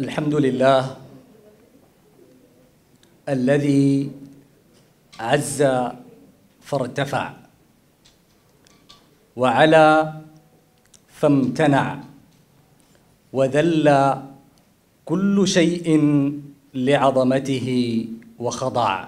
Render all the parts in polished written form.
الحمد لله الذي عز فارتفع وعلا فامتنع وذل كل شيء لعظمته وخضع،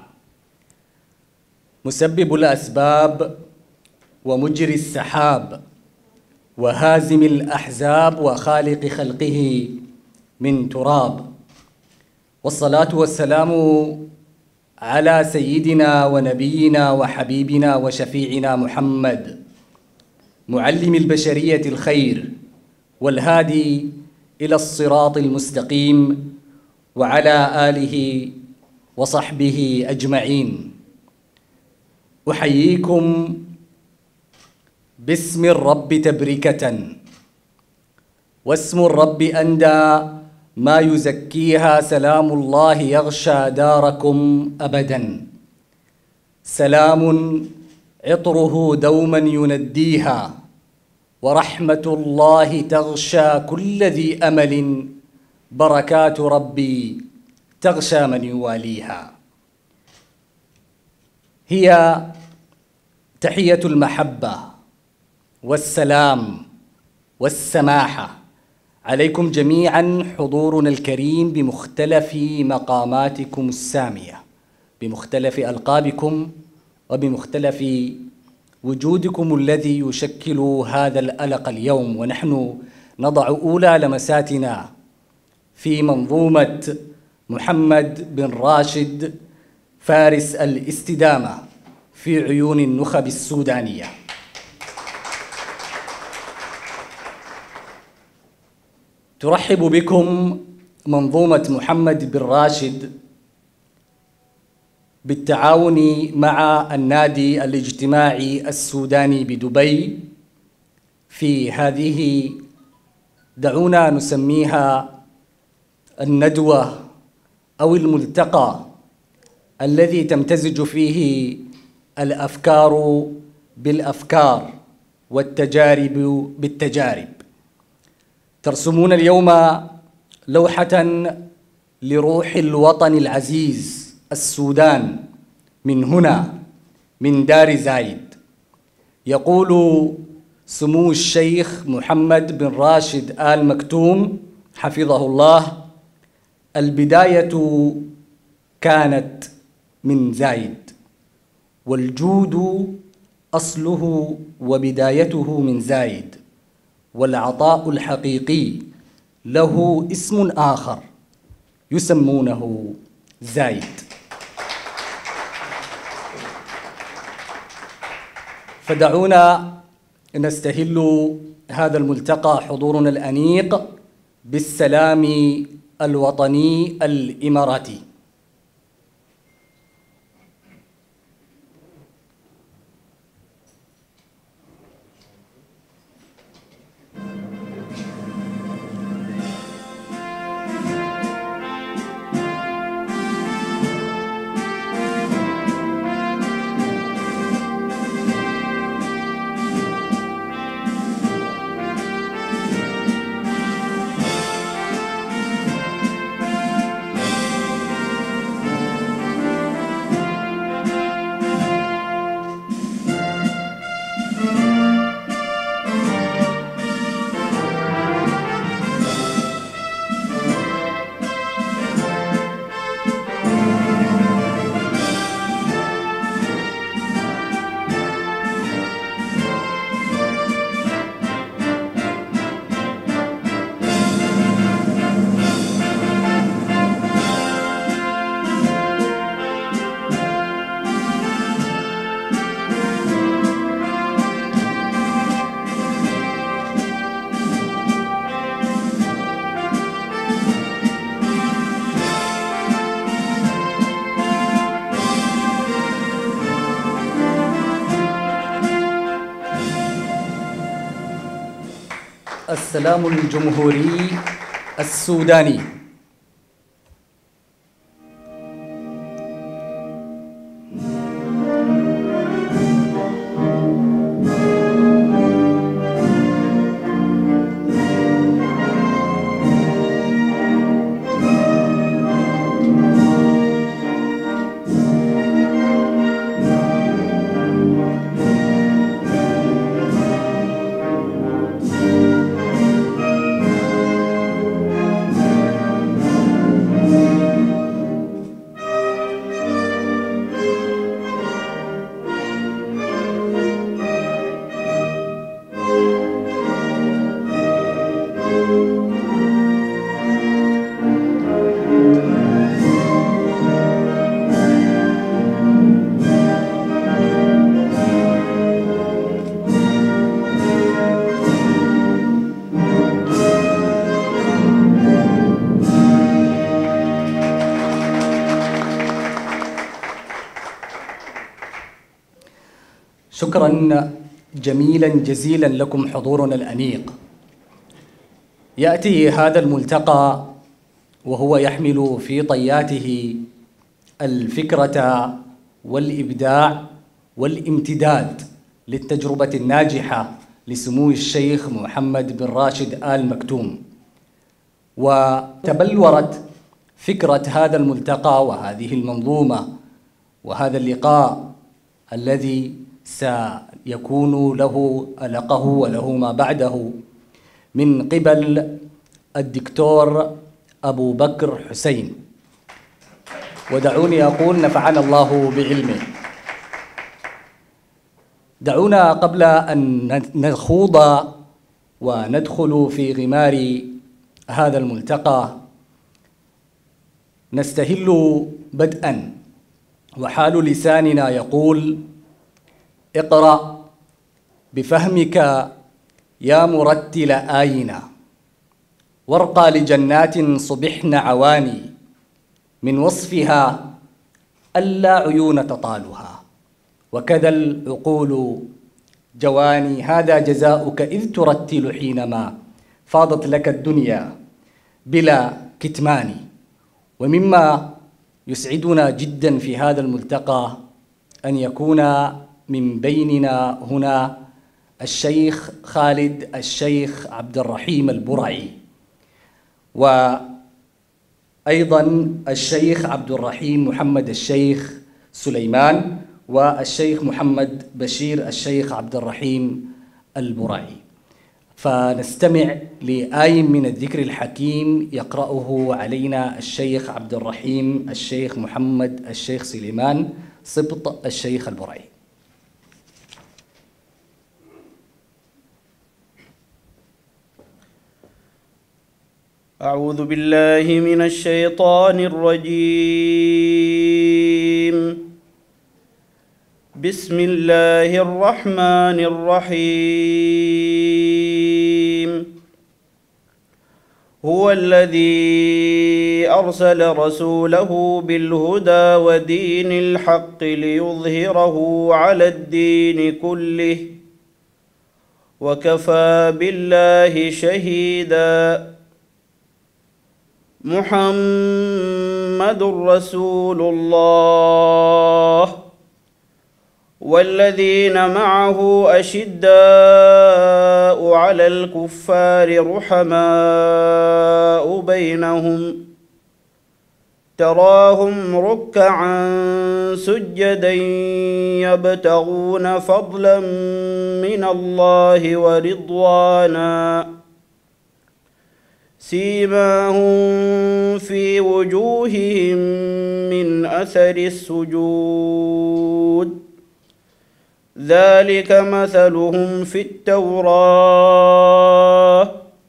مسبب الأسباب ومجري السحاب وهازم الأحزاب وخالق خلقه من تراب، والصلاة والسلام على سيدنا ونبينا وحبيبنا وشفيعنا محمد، معلم البشرية الخير والهادي إلى الصراط المستقيم، وعلى آله وصحبه أجمعين. أحييكم باسم الرب تبركة، واسم الرب أندى ما يزكيها، سلام الله يغشى داركم أبدا، سلام عطره دوما ينديها، ورحمة الله تغشى كل ذي أمل، بركات ربي تغشى من يواليها. هي تحية المحبة والسلام والسماحة عليكم جميعا، حضورنا الكريم بمختلف مقاماتكم السامية، بمختلف ألقابكم وبمختلف وجودكم الذي يشكل هذا الألق اليوم، ونحن نضع أولى لمساتنا في منظومة محمد بن راشد فارس الاستدامة في عيون النخب السودانية. ترحب بكم منظومة محمد بن راشد بالتعاون مع النادي الاجتماعي السوداني بدبي في هذه، دعونا نسميها الندوة أو الملتقى، الذي تمتزج فيه الأفكار بالأفكار والتجارب بالتجارب. ترسمون اليوم لوحة لروح الوطن العزيز السودان من هنا، من دار زايد. يقول سمو الشيخ محمد بن راشد آل مكتوم حفظه الله: البداية كانت من زايد، والجود أصله وبدايته من زايد، والعطاء الحقيقي له اسم آخر يسمونه زايد. فدعونا نستهل هذا الملتقى حضورنا الأنيق بالسلام الوطني الإماراتي. السلام الجمهوري السوداني. شكرا جميلا جزيلا لكم حضورنا الأنيق. يأتي هذا الملتقى وهو يحمل في طياته الفكرة والإبداع والامتداد للتجربة الناجحة لسمو الشيخ محمد بن راشد آل مكتوم. وتبلورت فكرة هذا الملتقى وهذه المنظومة وهذا اللقاء الذي سيكون له ألقه وله ما بعده من قبل الدكتور أبو بكر حسين، ودعوني أقول نفعنا الله بعلمه. دعونا قبل أن نخوض وندخل في غمار هذا الملتقى نستهل بدءا وحال لساننا يقول: اقرأ بفهمك يا مرتل آينا، وارقى لجنات صبحن عواني، من وصفها ألا عيون تطالها، وكذا العقول جواني. هذا جزاؤك إذ ترتل حينما فاضت لك الدنيا بلا كتمان. ومما يسعدنا جدا في هذا الملتقى أن يكون من بيننا هنا الشيخ خالد الشيخ عبد الرحيم البرعي، وأيضا الشيخ عبد الرحيم محمد الشيخ سليمان، والشيخ محمد بشير الشيخ عبد الرحيم البرعي. فنستمع لآية من الذكر الحكيم يقرأه علينا الشيخ عبد الرحيم الشيخ محمد الشيخ سليمان سبط الشيخ البرعي. أعوذ بالله من الشيطان الرجيم. بسم الله الرحمن الرحيم. هو الذي أرسل رسوله بالهدى ودين الحق ليظهره على الدين كله، وكفى بالله شهيدا. محمد رسول الله والذين معه أشداء على الكفار رحماء بينهم، تراهم ركعا سجدا يبتغون فضلا من الله ورضوانا، سيماهم في وجوههم من أثر السجود، ذلك مثلهم في التوراة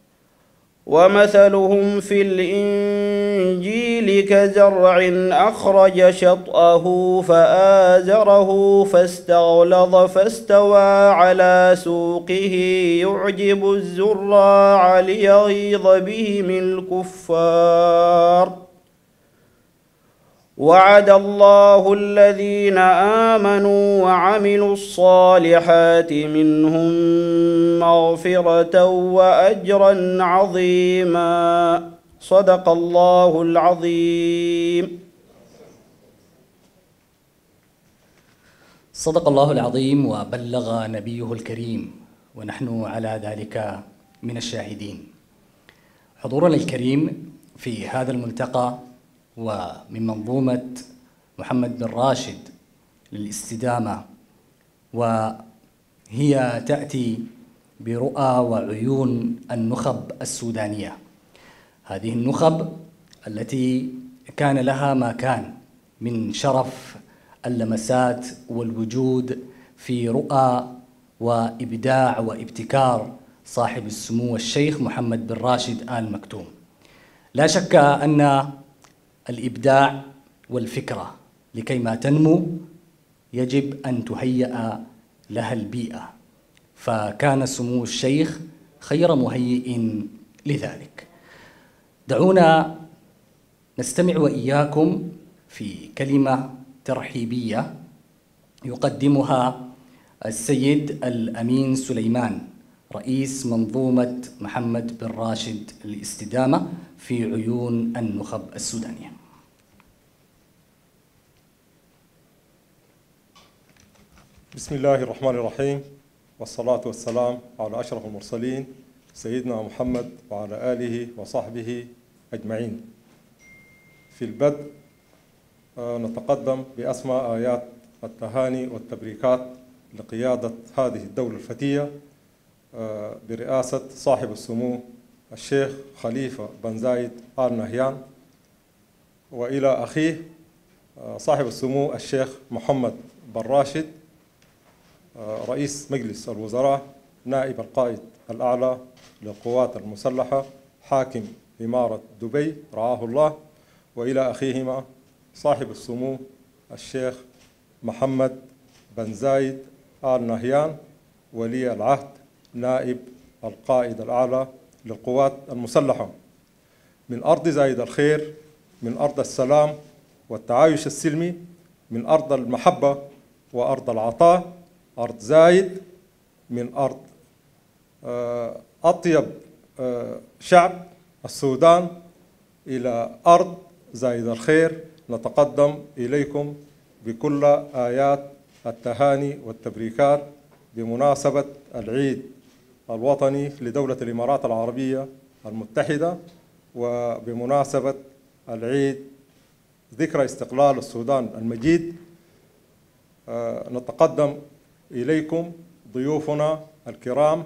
ومثلهم في الإنجيل كزرع أخرج شطأه فآزره فاستغلظ فاستوى على سوقه يعجب الزراع ليغيظ بهم الكفار. وعد الله الذين آمنوا وعملوا الصالحات منهم مغفرة وأجرا عظيما. صدق الله العظيم. صدق الله العظيم وبلغ نبيه الكريم، ونحن على ذلك من الشاهدين. حضورنا الكريم في هذا الملتقى ومن منظومة محمد بن راشد للاستدامة، وهي تأتي برؤى وعيون النخب السودانية، هذه النخب التي كان لها ما كان من شرف اللمسات والوجود في رؤى وإبداع وابتكار صاحب السمو الشيخ محمد بن راشد آل مكتوم. لا شك أن الإبداع والفكرة لكيما تنمو يجب أن تهيأ لها البيئة، فكان سمو الشيخ خير مهيئ لذلك. دعونا نستمع وإياكم في كلمة ترحيبية يقدمها السيد الأمين سليمان رئيس منظومة محمد بن راشد للاستدامة في عيون النخب السودانية. بسم الله الرحمن الرحيم، والصلاة والسلام على أشرف المرسلين سيدنا محمد وعلى آله وصحبه أجمعين. في البدء نتقدم بأسمى آيات التهاني والتبريكات لقيادة هذه الدولة الفتية برئاسة صاحب السمو الشيخ خليفة بن زايد آل نهيان، وإلى أخيه صاحب السمو الشيخ محمد بن راشد رئيس مجلس الوزراء نائب القائد الأعلى للقوات المسلحة حاكم إمارة دبي رعاه الله، وإلى أخيهما صاحب السمو الشيخ محمد بن زايد آل نهيان ولي العهد نائب القائد الأعلى للقوات المسلحة. من أرض زايد الخير، من أرض السلام والتعايش السلمي، من أرض المحبة وأرض العطاء، أرض زايد، من أرض أطيب شعب السودان، إلى أرض زايد الخير نتقدم إليكم بكل آيات التهاني والتبريكات بمناسبة العيد الوطني لدولة الإمارات العربية المتحدة، وبمناسبة العيد ذكرى استقلال السودان المجيد. نتقدم إليكم ضيوفنا الكرام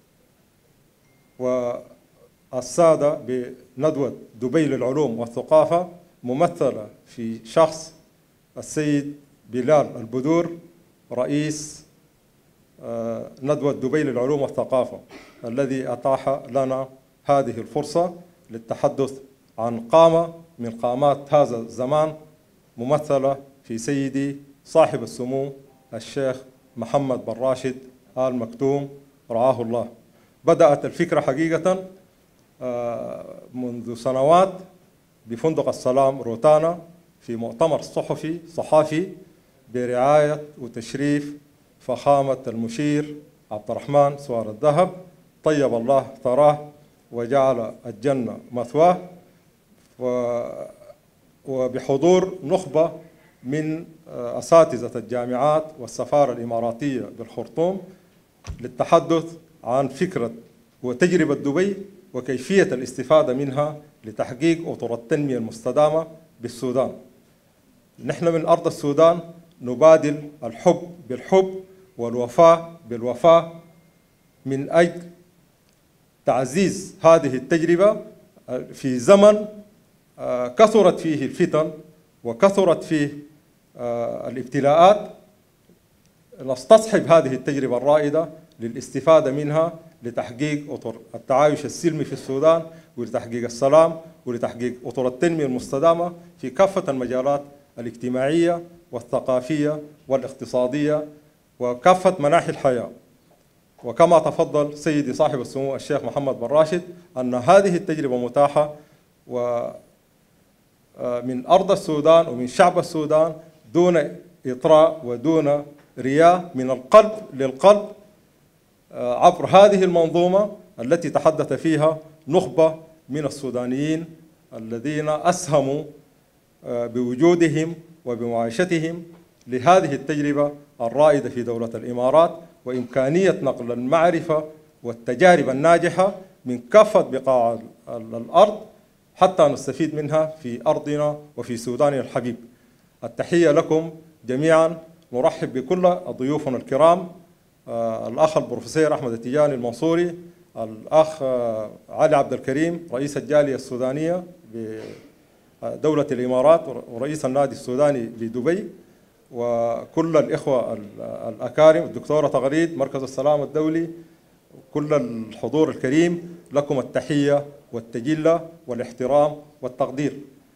والسادة بندوة دبي للعلوم والثقافة، ممثلة في شخص السيد بلال البدور رئيس ندوة دبي للعلوم والثقافة، الذي أتاح لنا هذه الفرصة للتحدث عن قامة من قامات هذا الزمان، ممثلة في سيدي صاحب السمو الشيخ محمد بن راشد آل مكتوم رعاه الله. بدأت الفكرة حقيقة منذ سنوات بفندق السلام روتانا في مؤتمر صحافي برعاية وتشريف فخامة المشير عبد الرحمن سوار الذهب طيب الله ثراه وجعل الجنة مثواه، وبحضور نخبة من أساتذة الجامعات والسفارة الإماراتية بالخرطوم للتحدث عن فكرة وتجربة دبي وكيفية الاستفادة منها لتحقيق أطر التنمية المستدامة بالسودان. نحن من أرض السودان نبادل الحب بالحب والوفاء بالوفاء من أجل تعزيز هذه التجربة في زمن كثرت فيه الفتن وكثرت فيه الابتلاءات. نستصحب هذه التجربة الرائدة للاستفادة منها لتحقيق أطر التعايش السلمي في السودان، ولتحقيق السلام، ولتحقيق أطر التنمية المستدامة في كافة المجالات الاجتماعية والثقافية والاقتصادية وكافة مناحي الحياة. وكما تفضل سيدي صاحب السمو الشيخ محمد بن راشد أن هذه التجربة متاحة ومن أرض السودان ومن شعب السودان دون إطراء ودون رياء، من القلب للقلب، عبر هذه المنظومة التي تحدث فيها نخبة من السودانيين الذين أسهموا بوجودهم وبمعايشتهم لهذه التجربة الرائدة في دولة الإمارات، وإمكانية نقل المعرفة والتجارب الناجحة من كافة بقاع الأرض حتى نستفيد منها في أرضنا وفي سوداننا الحبيب. التحية لكم جميعا. نرحب بكل ضيوفنا الكرام، الأخ البروفيسور أحمد التجاني المنصوري، الأخ علي عبد الكريم رئيس الجالية السودانية بدولة الإمارات ورئيس النادي السوداني بدبي، وكل الإخوة الأكارم، الدكتورة تغريد مركز السلام الدولي، كل الحضور الكريم، لكم التحية والتجلة والاحترام والتقدير.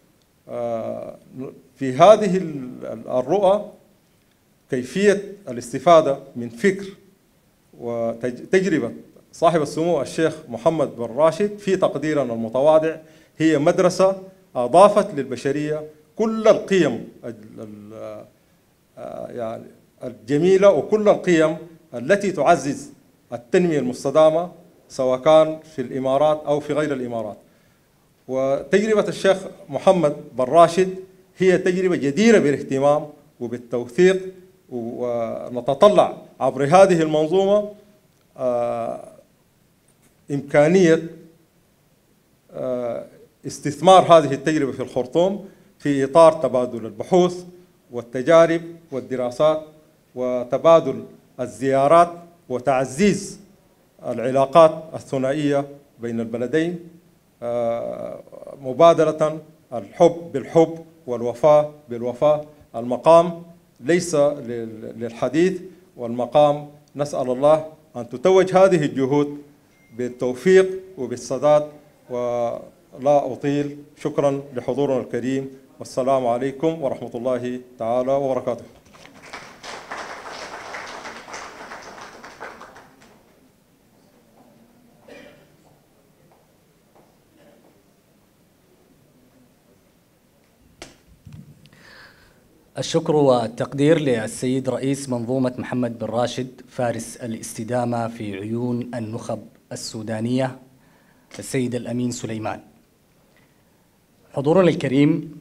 في هذه الرؤى كيفية الاستفادة من فكر وتجربة صاحب السمو الشيخ محمد بن راشد في تقديرنا المتواضع هي مدرسة أضافت للبشرية كل القيم يعني الجميلة وكل القيم التي تعزز التنمية المستدامة سواء كان في الإمارات أو في غير الإمارات. وتجربة الشيخ محمد بن راشد هي تجربة جديرة بالاهتمام وبالتوثيق، ونتطلع عبر هذه المنظومة إمكانية استثمار هذه التجربة في الخرطوم في إطار تبادل البحوث والتجارب والدراسات وتبادل الزيارات وتعزيز العلاقات الثنائية بين البلدين، مبادلة الحب بالحب والوفاء بالوفاء. المقام ليس للحديث، والمقام نسأل الله أن تتوج هذه الجهود بالتوفيق وبالسداد. ولا أطيل، شكرا لحضورنا الكريم، والسلام عليكم ورحمة الله تعالى وبركاته. الشكر والتقدير للسيد رئيس منظومة محمد بن راشد فارس الاستدامة في عيون النخب السودانية السيد الأمين سليمان. حضورنا الكريم،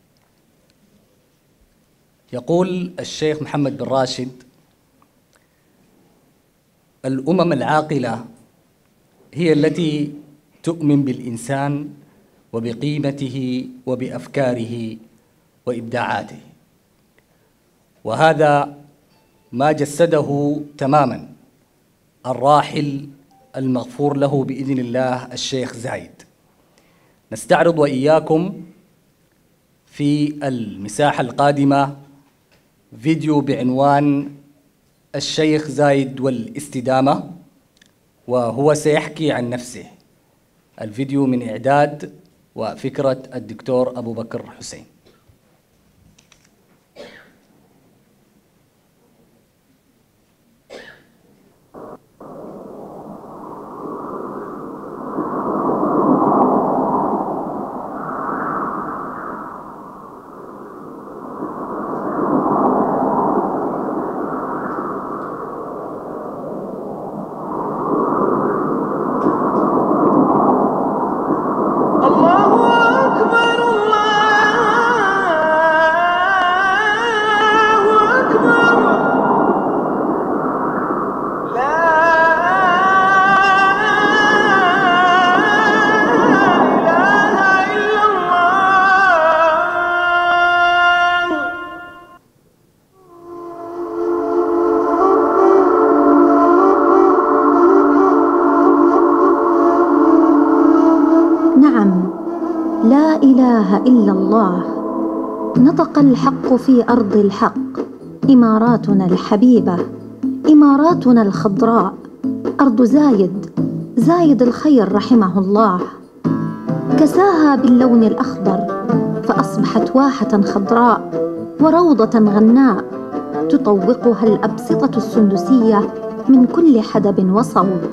يقول الشيخ محمد بن راشد: الأمم العاقلة هي التي تؤمن بالإنسان وبقيمته وبأفكاره وإبداعاته، وهذا ما جسده تماما الراحل المغفور له بإذن الله الشيخ زايد. نستعرض وإياكم في المساحة القادمة فيديو بعنوان الشيخ زايد والاستدامة، وهو سيحكي عن نفسه. الفيديو من إعداد وفكرة الدكتور أبو بكر حسين. لا إله إلا الله. نطق الحق في أرض الحق. إماراتنا الحبيبة، إماراتنا الخضراء، أرض زايد الخير رحمه الله. كساها باللون الأخضر فأصبحت واحة خضراء وروضة غناء تطوقها الأبسطة السندسية من كل حدب وصوب.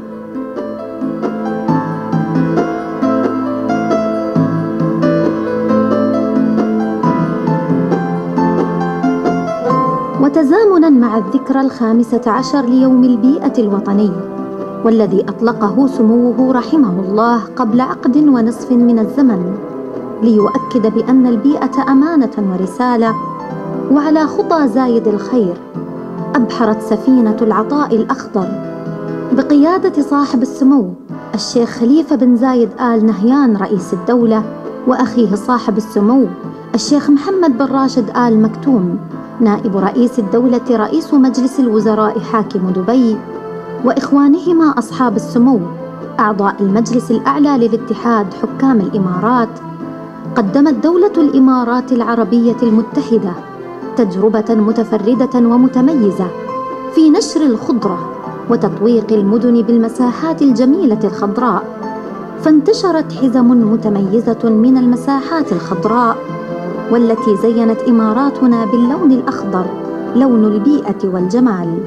وتزامناً مع الذكرى 15 ليوم البيئة الوطني، والذي أطلقه سموه رحمه الله قبل عقد ونصف من الزمن، ليؤكد بأن البيئة أمانة ورسالة. وعلى خطى زايد الخير أبحرت سفينة العطاء الأخضر بقيادة صاحب السمو الشيخ خليفة بن زايد آل نهيان رئيس الدولة، وأخيه صاحب السمو الشيخ محمد بن راشد آل مكتوم نائب رئيس الدولة رئيس مجلس الوزراء حاكم دبي، وإخوانهما أصحاب السمو أعضاء المجلس الأعلى للاتحاد حكام الإمارات. قدمت دولة الإمارات العربية المتحدة تجربة متفردة ومتميزة في نشر الخضرة وتطويق المدن بالمساحات الجميلة الخضراء، فانتشرت حزم متميزة من المساحات الخضراء، والتي زينت إماراتنا باللون الأخضر، لون البيئة والجمال.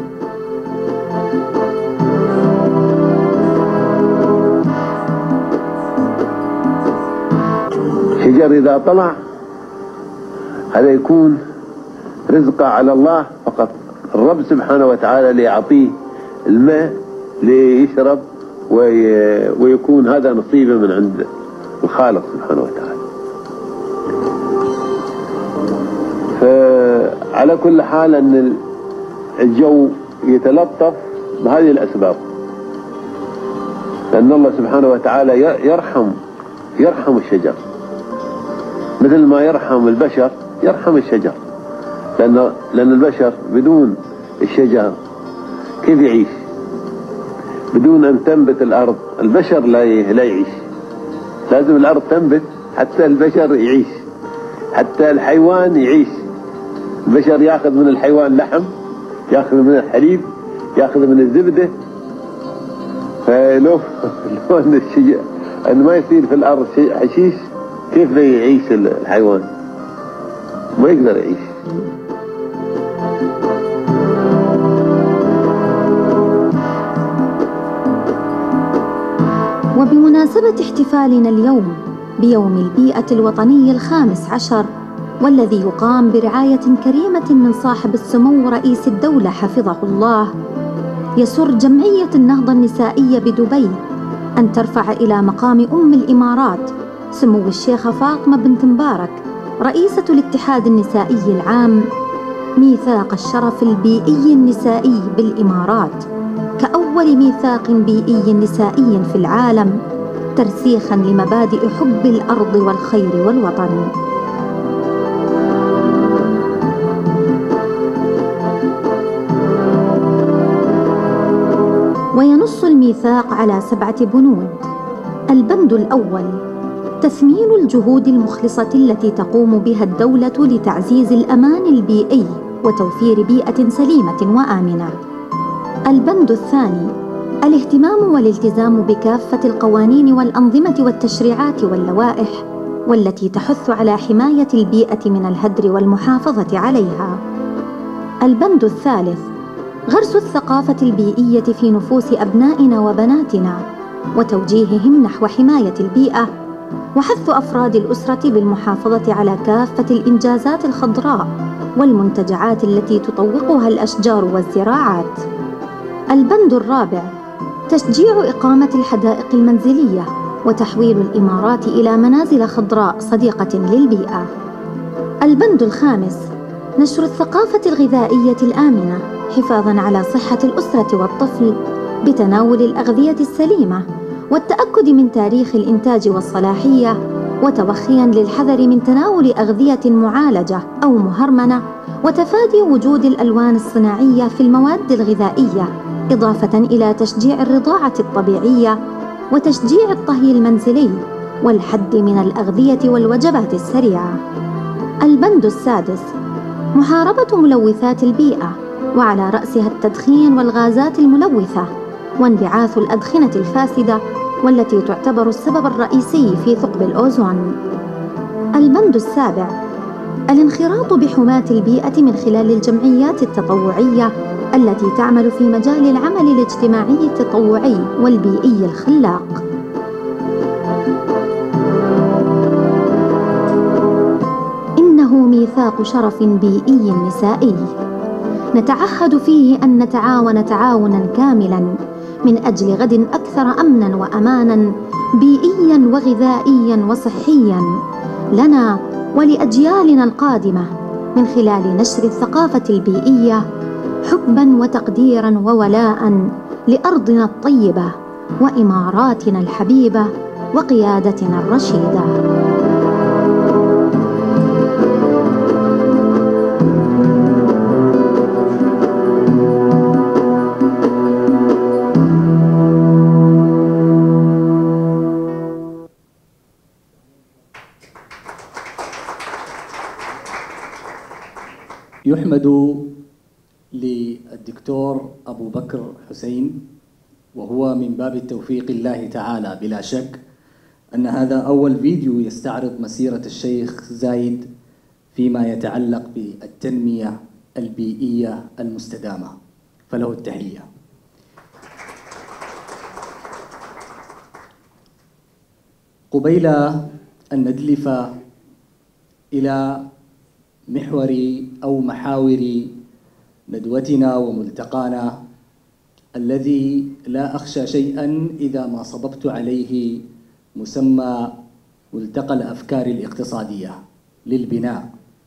شجر إذا طلع هذا يكون رزقه على الله فقط الرب سبحانه وتعالى ليعطيه الماء ليشرب ويكون هذا نصيبه من عند الخالق سبحانه وتعالى. فعلى كل حال أن الجو يتلطف بهذه الأسباب، لأن الله سبحانه وتعالى يرحم الشجر مثل ما يرحم البشر، يرحم الشجر، لأن البشر بدون الشجر كيف يعيش؟ بدون أن تنبت الأرض البشر لا يعيش. لازم الأرض تنبت حتى البشر يعيش، حتى الحيوان يعيش. البشر يأخذ من الحيوان لحم، يأخذ من الحليب، يأخذ من الزبدة. فلو أن الشجر أن ما يصير في الأرض حشيش، كيف يعيش الحيوان؟ ما يقدر يعيش. وبمناسبة احتفالنا اليوم بيوم البيئة الوطني 15، والذي يقام برعاية كريمة من صاحب السمو رئيس الدولة حفظه الله، يسر جمعية النهضة النسائية بدبي أن ترفع إلى مقام أم الإمارات سمو الشيخة فاطمة بنت مبارك رئيسة الاتحاد النسائي العام ميثاق الشرف البيئي النسائي بالإمارات كأول ميثاق بيئي نسائي في العالم، ترسيخاً لمبادئ حب الأرض والخير والوطن. وينص الميثاق على 7 بنود. البند الأول: تثمين الجهود المخلصة التي تقوم بها الدولة لتعزيز الأمان البيئي وتوفير بيئة سليمة وآمنة. البند الثاني: الاهتمام والالتزام بكافة القوانين والأنظمة والتشريعات واللوائح والتي تحث على حماية البيئة من الهدر والمحافظة عليها. البند الثالث: غرس الثقافة البيئية في نفوس أبنائنا وبناتنا وتوجيههم نحو حماية البيئة، وحث أفراد الأسرة بالمحافظة على كافة الإنجازات الخضراء والمنتجعات التي تطوقها الأشجار والزراعات. البند الرابع: تشجيع إقامة الحدائق المنزلية وتحويل الإمارات إلى منازل خضراء صديقة للبيئة. البند الخامس: نشر الثقافة الغذائية الآمنة حفاظاً على صحة الأسرة والطفل بتناول الأغذية السليمة والتأكد من تاريخ الإنتاج والصلاحية، وتوخياً للحذر من تناول أغذية معالجة أو مهرمنة، وتفادي وجود الألوان الصناعية في المواد الغذائية، إضافة إلى تشجيع الرضاعة الطبيعية وتشجيع الطهي المنزلي والحد من الأغذية والوجبات السريعة. البند السادس: محاربة ملوثات البيئة، وعلى رأسها التدخين والغازات الملوثة وانبعاث الأدخنة الفاسدة والتي تعتبر السبب الرئيسي في ثقب الأوزون. البند السابع: الانخراط بحماة البيئة من خلال الجمعيات التطوعية التي تعمل في مجال العمل الاجتماعي التطوعي والبيئي الخلاق. إنه ميثاق شرف بيئي نسائي نتعهد فيه أن نتعاون تعاونا كاملا من أجل غد أكثر أمنا وأمانا بيئيا وغذائيا وصحيا لنا ولأجيالنا القادمة، من خلال نشر الثقافة البيئية حبا وتقديرا وولاء لأرضنا الطيبة وإماراتنا الحبيبة وقيادتنا الرشيدة. يحمد للدكتور أبو بكر حسين، وهو من باب التوفيق الله تعالى بلا شك، أن هذا أول فيديو يستعرض مسيرة الشيخ زايد فيما يتعلق بالتنمية البيئية المستدامة، فله التحية. قبيل أن ندلف إلى محور أو محاور ندوتنا وملتقانا الذي لا أخشى شيئا إذا ما صببت عليه مسمى ملتقى الأفكار الاقتصادية للبناء.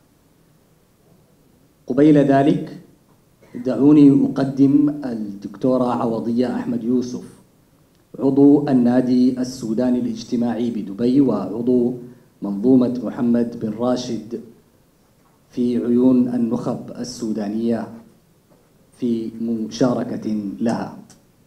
قبيل ذلك دعوني أقدم الدكتورة عوضية أحمد يوسف، عضو النادي السوداني الاجتماعي بدبي وعضو منظومة محمد بن راشد في عيون النخب السودانية في مشاركة لها.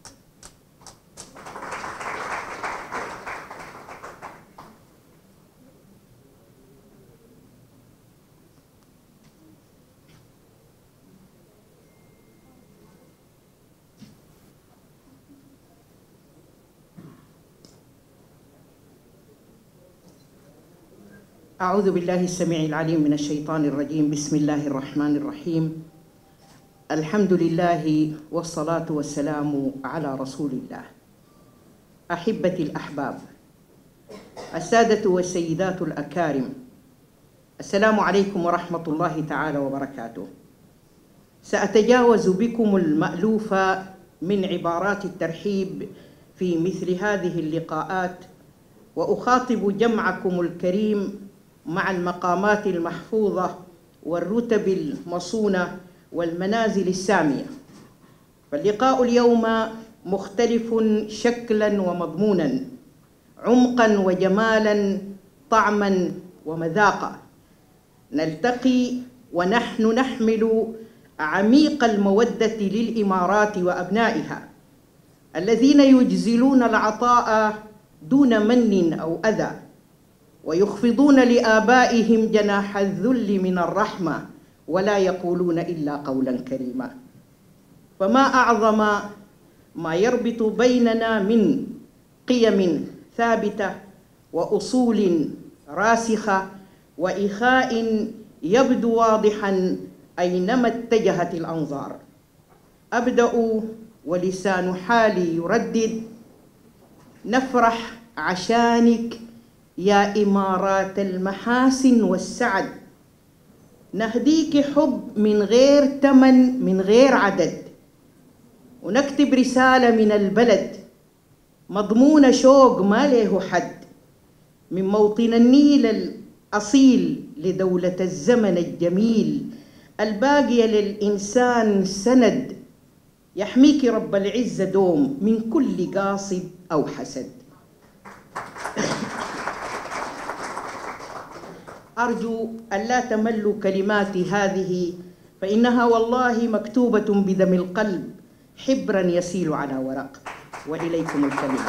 أعوذ بالله السميع العليم من الشيطان الرجيم. بسم الله الرحمن الرحيم. الحمد لله والصلاة والسلام على رسول الله. أحبتي الأحباب، السادة والسيدات الأكارم، السلام عليكم ورحمة الله تعالى وبركاته. سأتجاوز بكم المألوف من عبارات الترحيب في مثل هذه اللقاءات، وأخاطب جمعكم الكريم مع المقامات المحفوظة والرتب المصونة والمنازل السامية. فاللقاء اليوم مختلف شكلا ومضمونا، عمقا وجمالا، طعما ومذاقا. نلتقي ونحن نحمل عميق المودة للإمارات وأبنائها الذين يجزلون العطاء دون من أو أذى، ويخفضون لآبائهم جناح الذل من الرحمة، ولا يقولون إلا قولا كريما. فما أعظم ما يربط بيننا من قيم ثابتة وأصول راسخة وإخاء يبدو واضحا أينما اتجهت الأنظار. أبدأ ولسان حالي يردد: نفرح عشانك يا إمارات المحاسن والسعد، نهديك حب من غير تمن من غير عدد، ونكتب رسالة من البلد مضمون شوق ما له حد، من موطن النيل الأصيل لدولة الزمن الجميل الباقية للإنسان سند، يحميك رب العزة دوم من كل قاصد أو حسد. أرجو أن لا تملوا كلماتي هذه، فإنها والله مكتوبة بدم القلب حبرا يسيل على ورق. وإليكم الكلمة.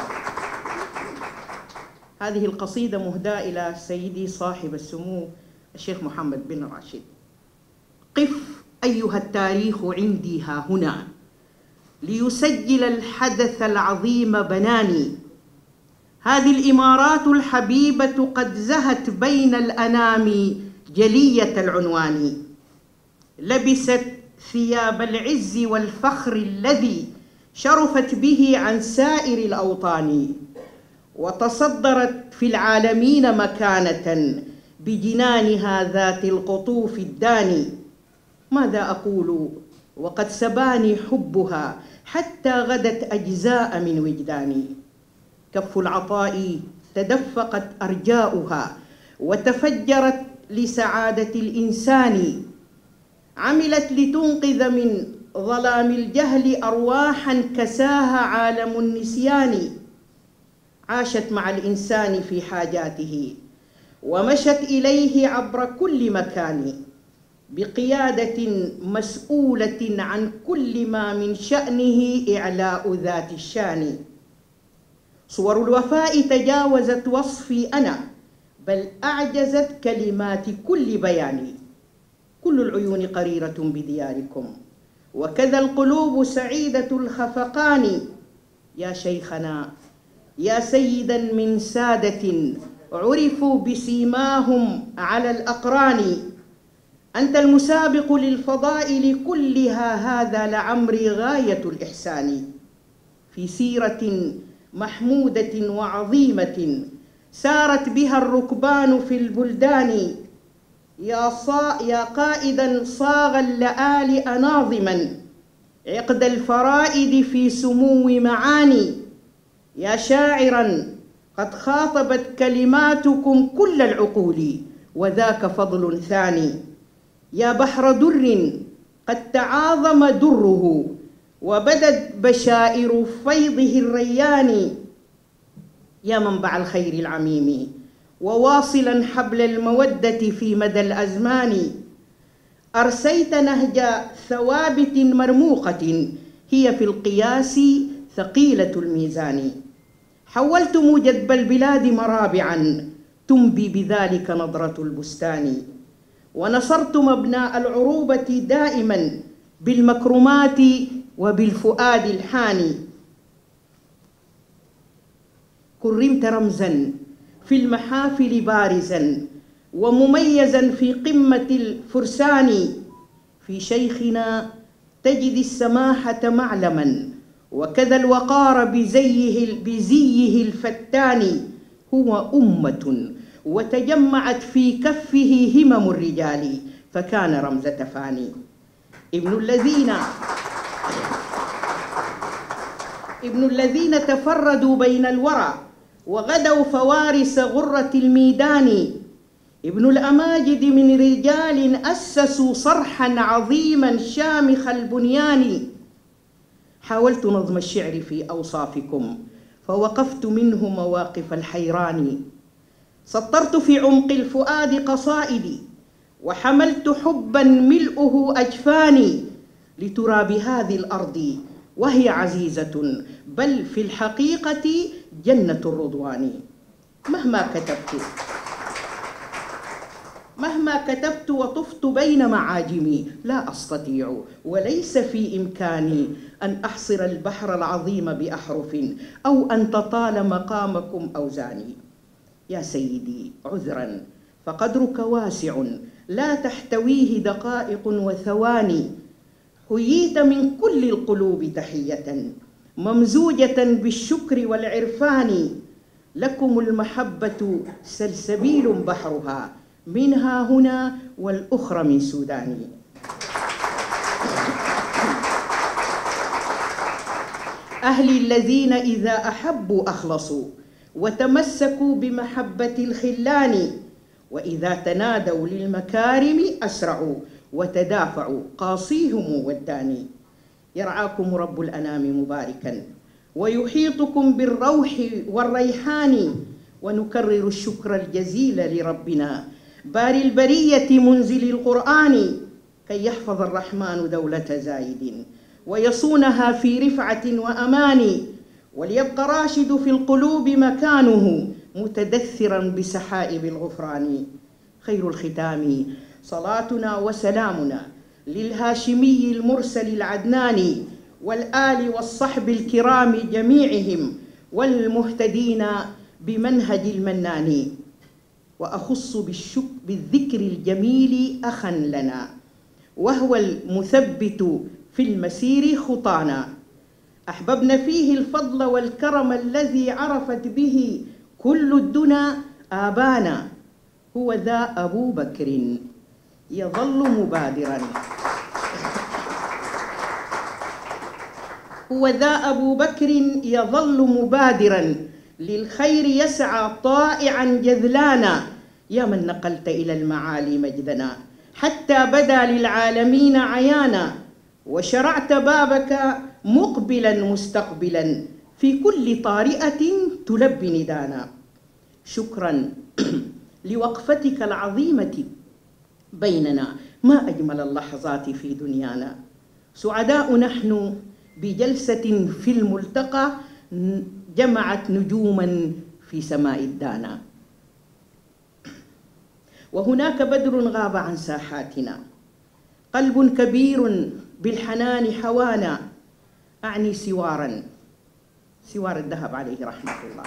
هذه القصيدة مهداة إلى سيدي صاحب السمو الشيخ محمد بن راشد. قف أيها التاريخ عندي ها هنا ليسجل الحدث العظيم بناني. هذه الإمارات الحبيبة قد زهت بين الأنام جلية العنوان، لبست ثياب العز والفخر الذي شرفت به عن سائر الأوطان، وتصدرت في العالمين مكانة بجنانها ذات القطوف الداني. ماذا أقول وقد سباني حبها حتى غدت أجزاء من وجداني. كف العطاء تدفقت أرجاؤها وتفجرت لسعادة الإنسان، عملت لتنقذ من ظلام الجهل أرواحا كساها عالم النسيان، عاشت مع الإنسان في حاجاته ومشت إليه عبر كل مكان، بقيادة مسؤولة عن كل ما من شأنه إعلاء ذات الشان. صور الوفاء تجاوزت وصفي أنا، بل أعجزت كلمات كل بيان. كل العيون قريرة بدياركم، وكذا القلوب سعيدة الخفقان. يا شيخنا يا سيدا من سادة عرفوا بسيماهم على الأقران، أنت المسابق للفضائل كلها، هذا لعمري غاية الإحسان. في سيرة محمودة وعظيمة سارت بها الركبان في البلدان، يا قائدا صاغ اللآلئ ناظما عقد الفرائد في سمو معاني، يا شاعرا قد خاطبت كلماتكم كل العقول وذاك فضل ثاني، يا بحر در قد تعاظم دره وبدت بشائر فيضه الريان، يا منبع الخير العميم وواصلا حبل المودة في مدى الأزمان، أرسيت نهج ثوابت مرموقة هي في القياس ثقيلة الميزان، حولتم جدب البلاد مرابعا تنبي بذلك نضرة البستان، ونصرتم أبناء العروبة دائما بالمكرمات وبالفؤاد الحاني، كرمت رمزا في المحافل بارزا ومميزا في قمة الفرسان، في شيخنا تجد السماحة معلما وكذا الوقار بزيه الفتان، هو أمة وتجمعت في كفه همم الرجال فكان رمز تفاني، ابن الذين تفردوا بين الورى وغدوا فوارس غرة الميدان، ابن الأماجد من رجال أسسوا صرحا عظيما شامخ البنيان، حاولت نظم الشعر في أوصافكم فوقفت منه مواقف الحيران، سطرت في عمق الفؤاد قصائدي وحملت حبا ملؤه أجفاني لتراب هذه الأرض وهي عزيزة بل في الحقيقة جنة الرضوان، مهما كتبت وطفت بين معاجمي لا أستطيع وليس في إمكاني أن أحصر البحر العظيم بأحرف أو أن تطال مقامكم أوزاني، يا سيدي عذرا فقدرك واسع لا تحتويه دقائق وثواني، حييت من كل القلوب تحية ممزوجة بالشكر والعرفان، لكم المحبة سلسبيل بحرها منها هنا والأخرى من سودان، أهلي الذين إذا أحبوا أخلصوا وتمسكوا بمحبة الخلان، وإذا تنادوا للمكارم أسرعوا وتدافعوا قاصيهم والداني، يرعاكم رب الأنام مباركا ويحيطكم بالروح والريحان، ونكرر الشكر الجزيل لربنا باري البرية منزل القرآن، كي يحفظ الرحمن دولة زايد ويصونها في رفعة وأمان، وليبقى راشد في القلوب مكانه متدثرا بسحائب الغفران، خير الختام صلاتنا وسلامنا للهاشمي المرسل العدناني والآل والصحب الكرام جميعهم والمهتدين بمنهج المنان، وأخص بالذكر الجميل أخا لنا وهو المثبت في المسير خطانا، أحببنا فيه الفضل والكرم الذي عرفت به كل الدنا آبانا، هو ذا أبو بكر يظل مبادرا، هو ذا أبو بكر يظل مبادرا للخير يسعى طائعا جذلانا، يا من نقلت إلى المعالي مجدنا حتى بدا للعالمين عيانا، وشرعت بابك مقبلا مستقبلا في كل طارئة تلبي ندانا، شكرا لوقفتك العظيمة بيننا، ما أجمل اللحظات في دنيانا، سعداء نحن بجلسة في الملتقى جمعت نجوما في سماء الدانا، وهناك بدر غاب عن ساحاتنا، قلب كبير بالحنان حوانا، أعني سوار الذهب عليه رحمة الله،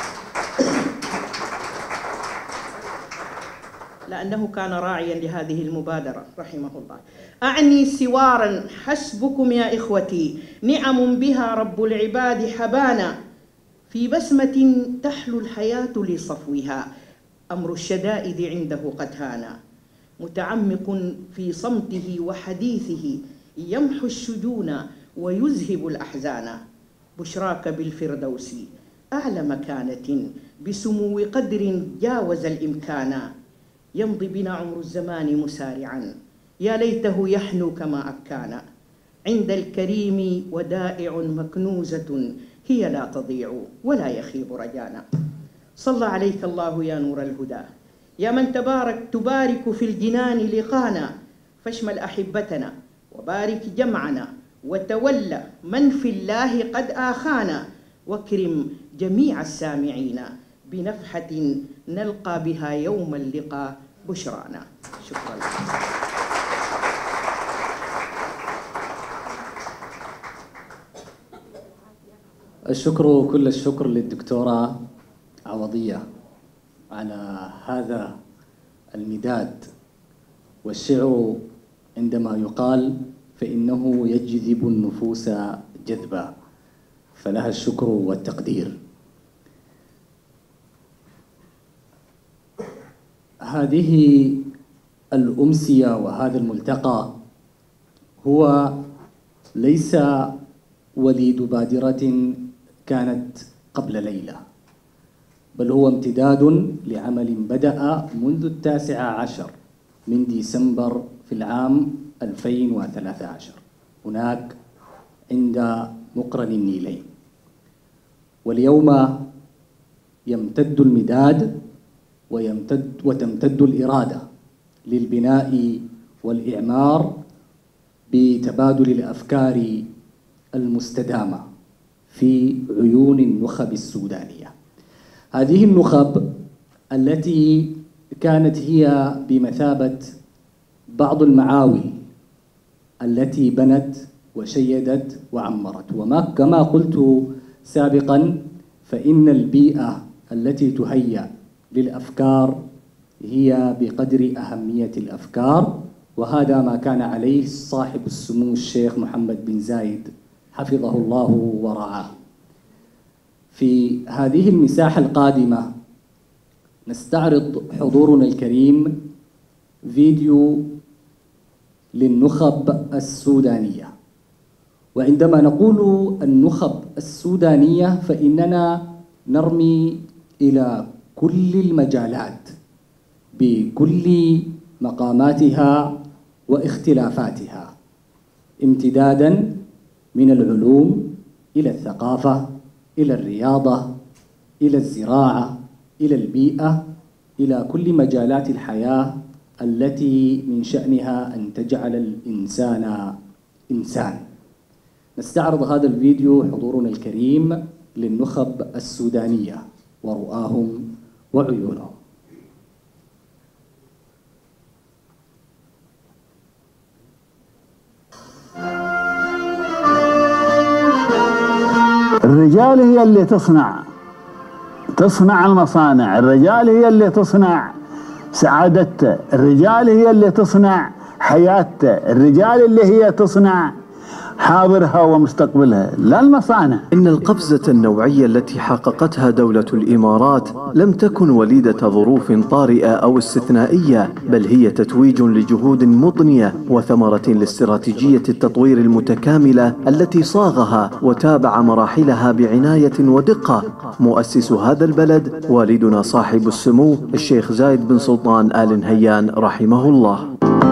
لأنه كان راعيا لهذه المبادرة رحمه الله، أعني سوارا حسبكم يا إخوتي نعم بها رب العباد حبانا، في بسمة تحلو الحياة لصفوها أمر الشدائد عنده قد هانا، متعمق في صمته وحديثه، يمحو الشجون ويذهب الأحزان. بشراك بالفردوس أعلى مكانة، بسمو قدر جاوز الإمكان. يمضي بنا عمر الزمان مسارعا، يا ليته يحنو كما أكان. عند الكريم ودائع مكنوزة، هي لا تضيع ولا يخيب رجانا. صلى عليك الله يا نور الهدى، يا من تبارك في الجنان لقانا. فاشمل أحبتنا وبارك جمعنا، وتولى من في الله قد آخانا. واكرم جميع السامعين بنفحة نلقى بها يوم اللقاء بشرانا. شكرا لكم. الشكر كل الشكر للدكتورة عوضية على هذا المداد. والشعر عندما يقال فإنه يجذب النفوس جذبا، فلها الشكر والتقدير. هذه الأمسية وهذا الملتقى هو ليس وليد بادرة كانت قبل ليلة، بل هو امتداد لعمل بدأ منذ 19 من ديسمبر في العام 2013 هناك عند مقرن النيلين. واليوم يمتد المداد وتمتد الإرادة للبناء والإعمار بتبادل الأفكار المستدامة في عيون النخب السودانية. هذه النخب التي كانت هي بمثابة بعض المعاول التي بنت وشيدت وعمرت. كما قلت سابقا، فإن البيئة التي تهيأ للأفكار هي بقدر أهمية الأفكار، وهذا ما كان عليه صاحب السمو الشيخ محمد بن زايد حفظه الله ورعاه. في هذه المساحة القادمة نستعرض حضورنا الكريم فيديو للنخب السودانية. وعندما نقول النخب السودانية فإننا نرمي إلى كل المجالات بكل مقاماتها واختلافاتها، امتدادا من العلوم إلى الثقافة إلى الرياضة إلى الزراعة إلى البيئة، إلى كل مجالات الحياة التي من شأنها أن تجعل الإنسان إنسان. نستعرض هذا الفيديو حضورنا الكريم للنخب السودانية ورؤاهم وعيونهم. الرجال هي اللي تصنع المصانع، الرجال هي اللي تصنع سعادته، الرجال هي اللي تصنع حياته، الرجال اللي هي تصنع حاضرها ومستقبلها، لا المصانع. إن القفزة النوعية التي حققتها دولة الإمارات لم تكن وليدة ظروف طارئة أو استثنائية، بل هي تتويج لجهود مضنية وثمرة لاستراتيجية التطوير المتكاملة التي صاغها وتابع مراحلها بعناية ودقة مؤسس هذا البلد والدنا صاحب السمو الشيخ زايد بن سلطان آل نهيان رحمه الله.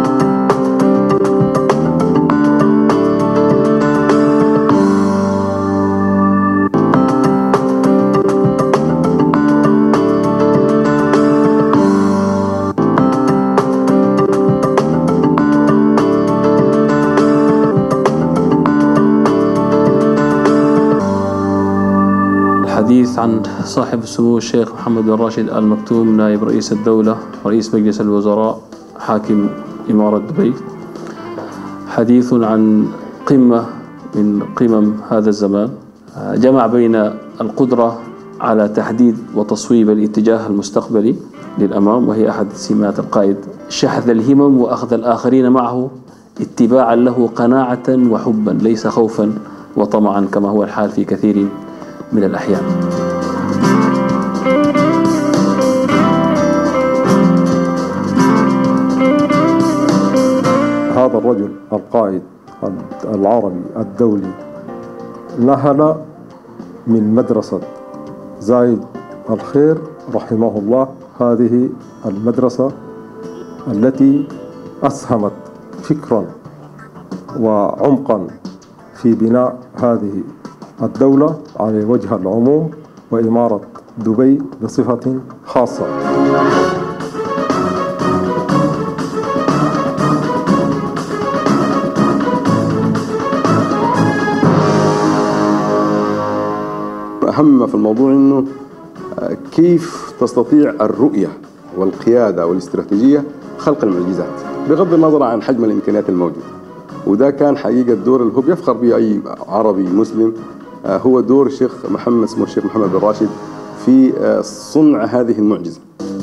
الحديث عن صاحب السمو الشيخ محمد بن راشد آل مكتوم نائب رئيس الدولة رئيس مجلس الوزراء حاكم إمارة دبي. حديث عن قمة من قمم هذا الزمان جمع بين القدرة على تحديد وتصويب الاتجاه المستقبلي للأمام، وهي أحد سمات القائد، شحذ الهمم وأخذ الآخرين معه اتباعا له قناعة وحبا ليس خوفا وطمعا كما هو الحال في كثير من الأحيان. هذا الرجل القائد العربي الدولي نهل من مدرسة زايد الخير رحمه الله، هذه المدرسة التي أسهمت فكرا وعمقا في بناء هذه الدولة على وجه العموم، وإمارة دبي بصفة خاصة. أهم ما في الموضوع أنه كيف تستطيع الرؤية والقيادة والاستراتيجية خلق المعجزات بغض النظر عن حجم الإمكانيات الموجودة. وده كان حقيقة الدور اللي هو بيفخر به أي عربي مسلم، هو دور الشيخ محمد، اسمه الشيخ محمد بن راشد، في صنع هذه المعجزة.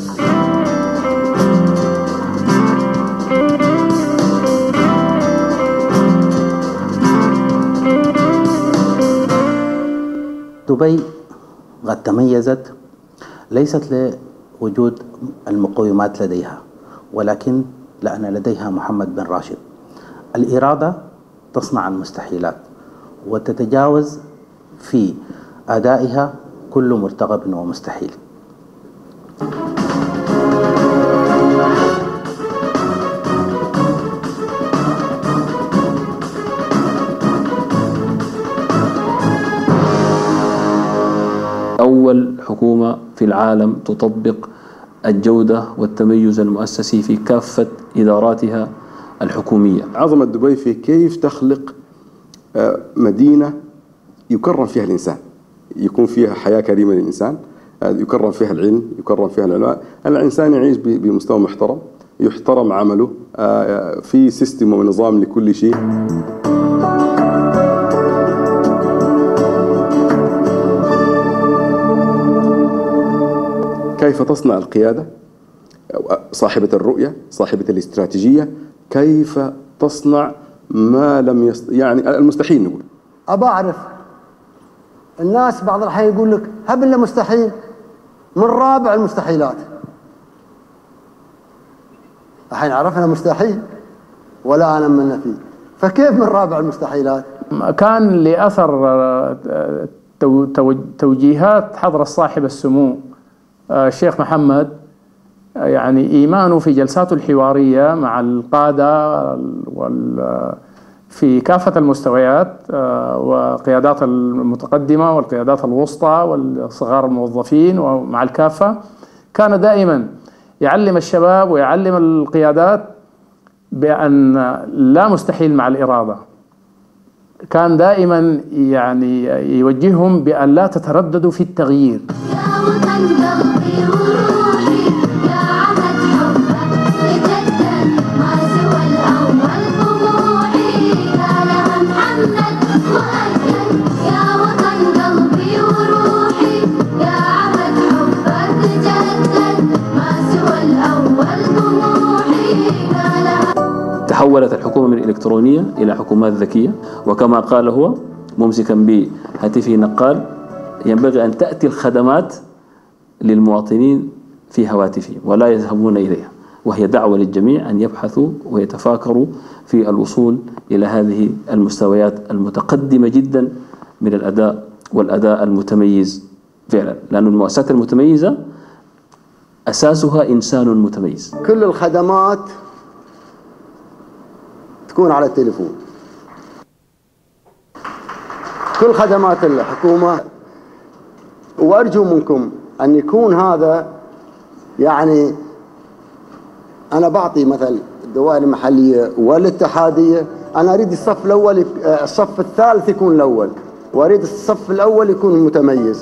دبي قد تميزت ليست لوجود المقومات لديها، ولكن لأن لديها محمد بن راشد. الإرادة تصنع المستحيلات وتتجاوز في أدائها كل مرتقب ومستحيل. أول حكومة في العالم تطبق الجودة والتميز المؤسسي في كافة إداراتها الحكومية. عظمة دبي في كيف تخلق مدينة يكرم فيها الإنسان، يكون فيها حياة كريمة للإنسان، يكرم فيها العلم، يكرم فيها العلماء، الإنسان يعيش بمستوى محترم، يحترم عمله، في سيستم ونظام لكل شيء. كيف تصنع القيادة، صاحبة الرؤية، صاحبة الاستراتيجية، كيف تصنع ما لم يعني المستحيل نقول. أبى أعرف، الناس بعض الأحيان يقول لك هب إلا مستحيل، من رابع المستحيلات. الحين عرفنا مستحيل ولا أنا من فيه، فكيف من رابع المستحيلات؟ كان لأثر توجيهات حضرة صاحب السمو الشيخ محمد، يعني إيمانه في جلساته الحوارية مع القادة في كافة المستويات وقيادات المتقدمة والقيادات الوسطى والصغار الموظفين ومع الكافة، كان دائما يعلم الشباب ويعلم القيادات بأن لا مستحيل مع الإرادة. كان دائما يعني يوجههم بأن لا تترددوا في التغيير. تحولت الحكومة من إلكترونية إلى حكومات ذكية، وكما قال هو ممسكا بهاتفه نقال، ينبغي أن تأتي الخدمات للمواطنين في هواتفهم ولا يذهبون إليها، وهي دعوة للجميع أن يبحثوا ويتفاكروا في الوصول إلى هذه المستويات المتقدمة جدا من الأداء والأداء المتميز فعلا، لأن المؤسسات المتميزة أساسها إنسان متميز. كل الخدمات تكون على التليفون، كل خدمات الحكومة، وأرجو منكم أن يكون هذا، يعني أنا بعطي مثل الدوائر المحلية والاتحادية، أنا أريد الصف الأول، الصف الثالث يكون الأول، وأريد الصف الأول يكون متميز.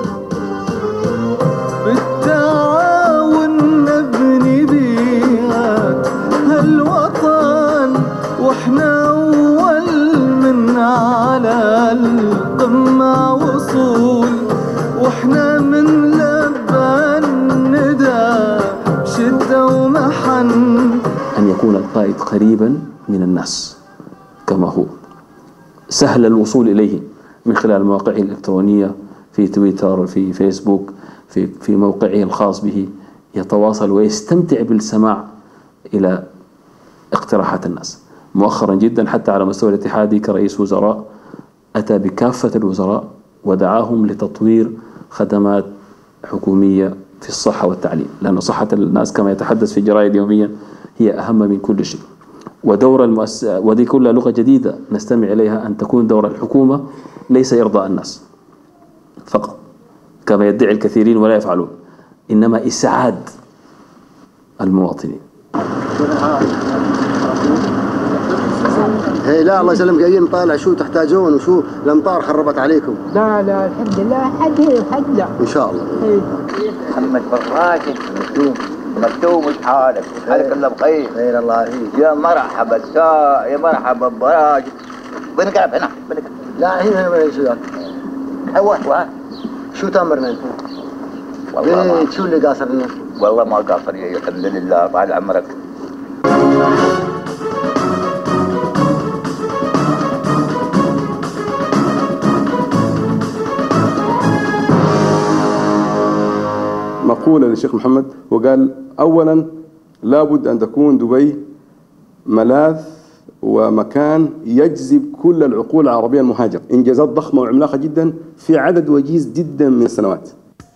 بالتعاون نبني بيها هالوطن، واحنا أول من على القمة وصول، واحنا من لبى الندى شدة ومحن. أن يكون القائد قريبا من الناس كما هو، سهل الوصول إليه من خلال مواقعه الإلكترونية في تويتر، في فيسبوك، في موقعه الخاص به، يتواصل ويستمتع بالسماع إلى اقتراحات الناس. مؤخرا جدا حتى على مستوى الاتحادي كرئيس وزراء أتى بكافة الوزراء ودعاهم لتطوير خدمات حكومية في الصحة والتعليم، لأن صحة الناس كما يتحدث في الجرائد يوميا هي أهم من كل شيء. ودور المؤسسة، ودي كلها لغة جديدة نستمع إليها، أن تكون دور الحكومة ليس إرضاء الناس فقط كما يدعي الكثيرين ولا يفعلون، إنما إسعاد المواطنين. هي لا الله يسلمك، جايين نطالع شو تحتاجون وشو الامطار خربت عليكم. لا الحمد لله حد لا ان شاء الله. محمد بن راشد مكتوب حالك الله بخير. خير الله فيك. يا مرحبا يا مرحبا براشد. بنقعد هنا لا هنا شو ذاك؟ شو تامرنا انت؟ والله شو اللي قاصر لنا؟ والله ما قاصر يا الحمد لله بعد عمرك. مقولة للشيخ محمد، وقال أولا لابد أن تكون دبي ملاذ ومكان يجذب كل العقول العربية المهاجرة، إنجازات ضخمة وعملاقة جدا في عدد وجيز جدا من السنوات.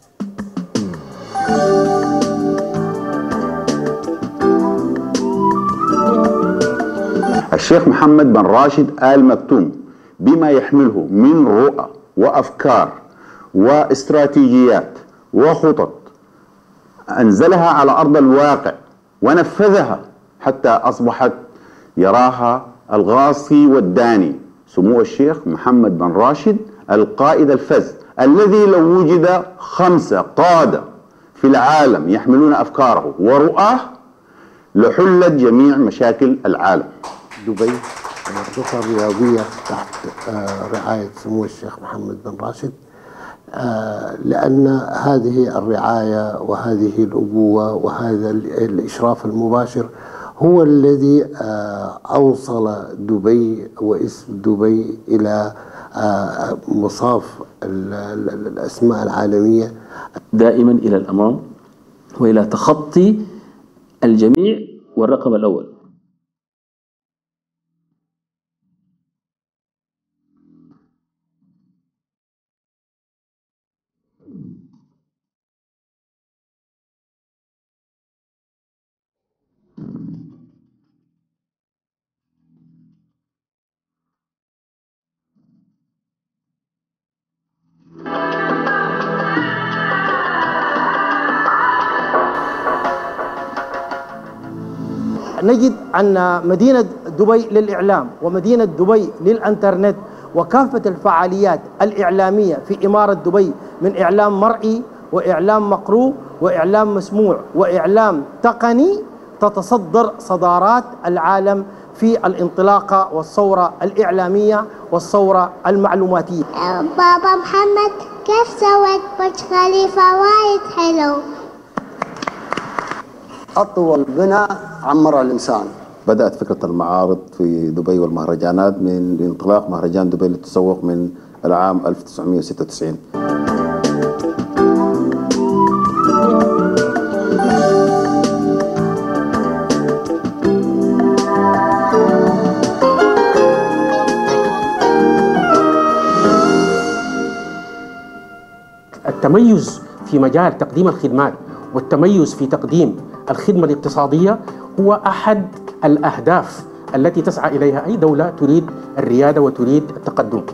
الشيخ محمد بن راشد آل مكتوم بما يحمله من رؤى وأفكار واستراتيجيات وخطط أنزلها على أرض الواقع ونفذها حتى أصبحت يراها الغاصي والداني سمو الشيخ محمد بن راشد القائد الفذ الذي لو وجد 5 قادة في العالم يحملون أفكاره ورؤاه لحلت جميع مشاكل العالم. دبي المنطقة الرياضية تحت رعاية سمو الشيخ محمد بن راشد، لأن هذه الرعاية وهذه الأبوة وهذا الإشراف المباشر هو الذي أوصل دبي واسم دبي إلى مصاف الأسماء العالمية دائما إلى الأمام وإلى تخطي الجميع والرقم الأول. نجد أن مدينة دبي للإعلام ومدينة دبي للإنترنت وكافة الفعاليات الإعلامية في إمارة دبي من إعلام مرئي وإعلام مقروء وإعلام مسموع وإعلام تقني تتصدر صدارات العالم في الانطلاقة والثورة الإعلامية والثورة المعلوماتية. بابا محمد كيف سويت برج خليفة؟ وايد حلو. أطول بناء عمرها الإنسان. بدأت فكرة المعارض في دبي والمهرجانات من انطلاق مهرجان دبي للتسوق من العام 1996. التميز في مجال تقديم الخدمات والتميز في تقديم الخدمة الاقتصادية هو أحد الأهداف التي تسعى إليها أي دولة تريد الريادة وتريد التقدم.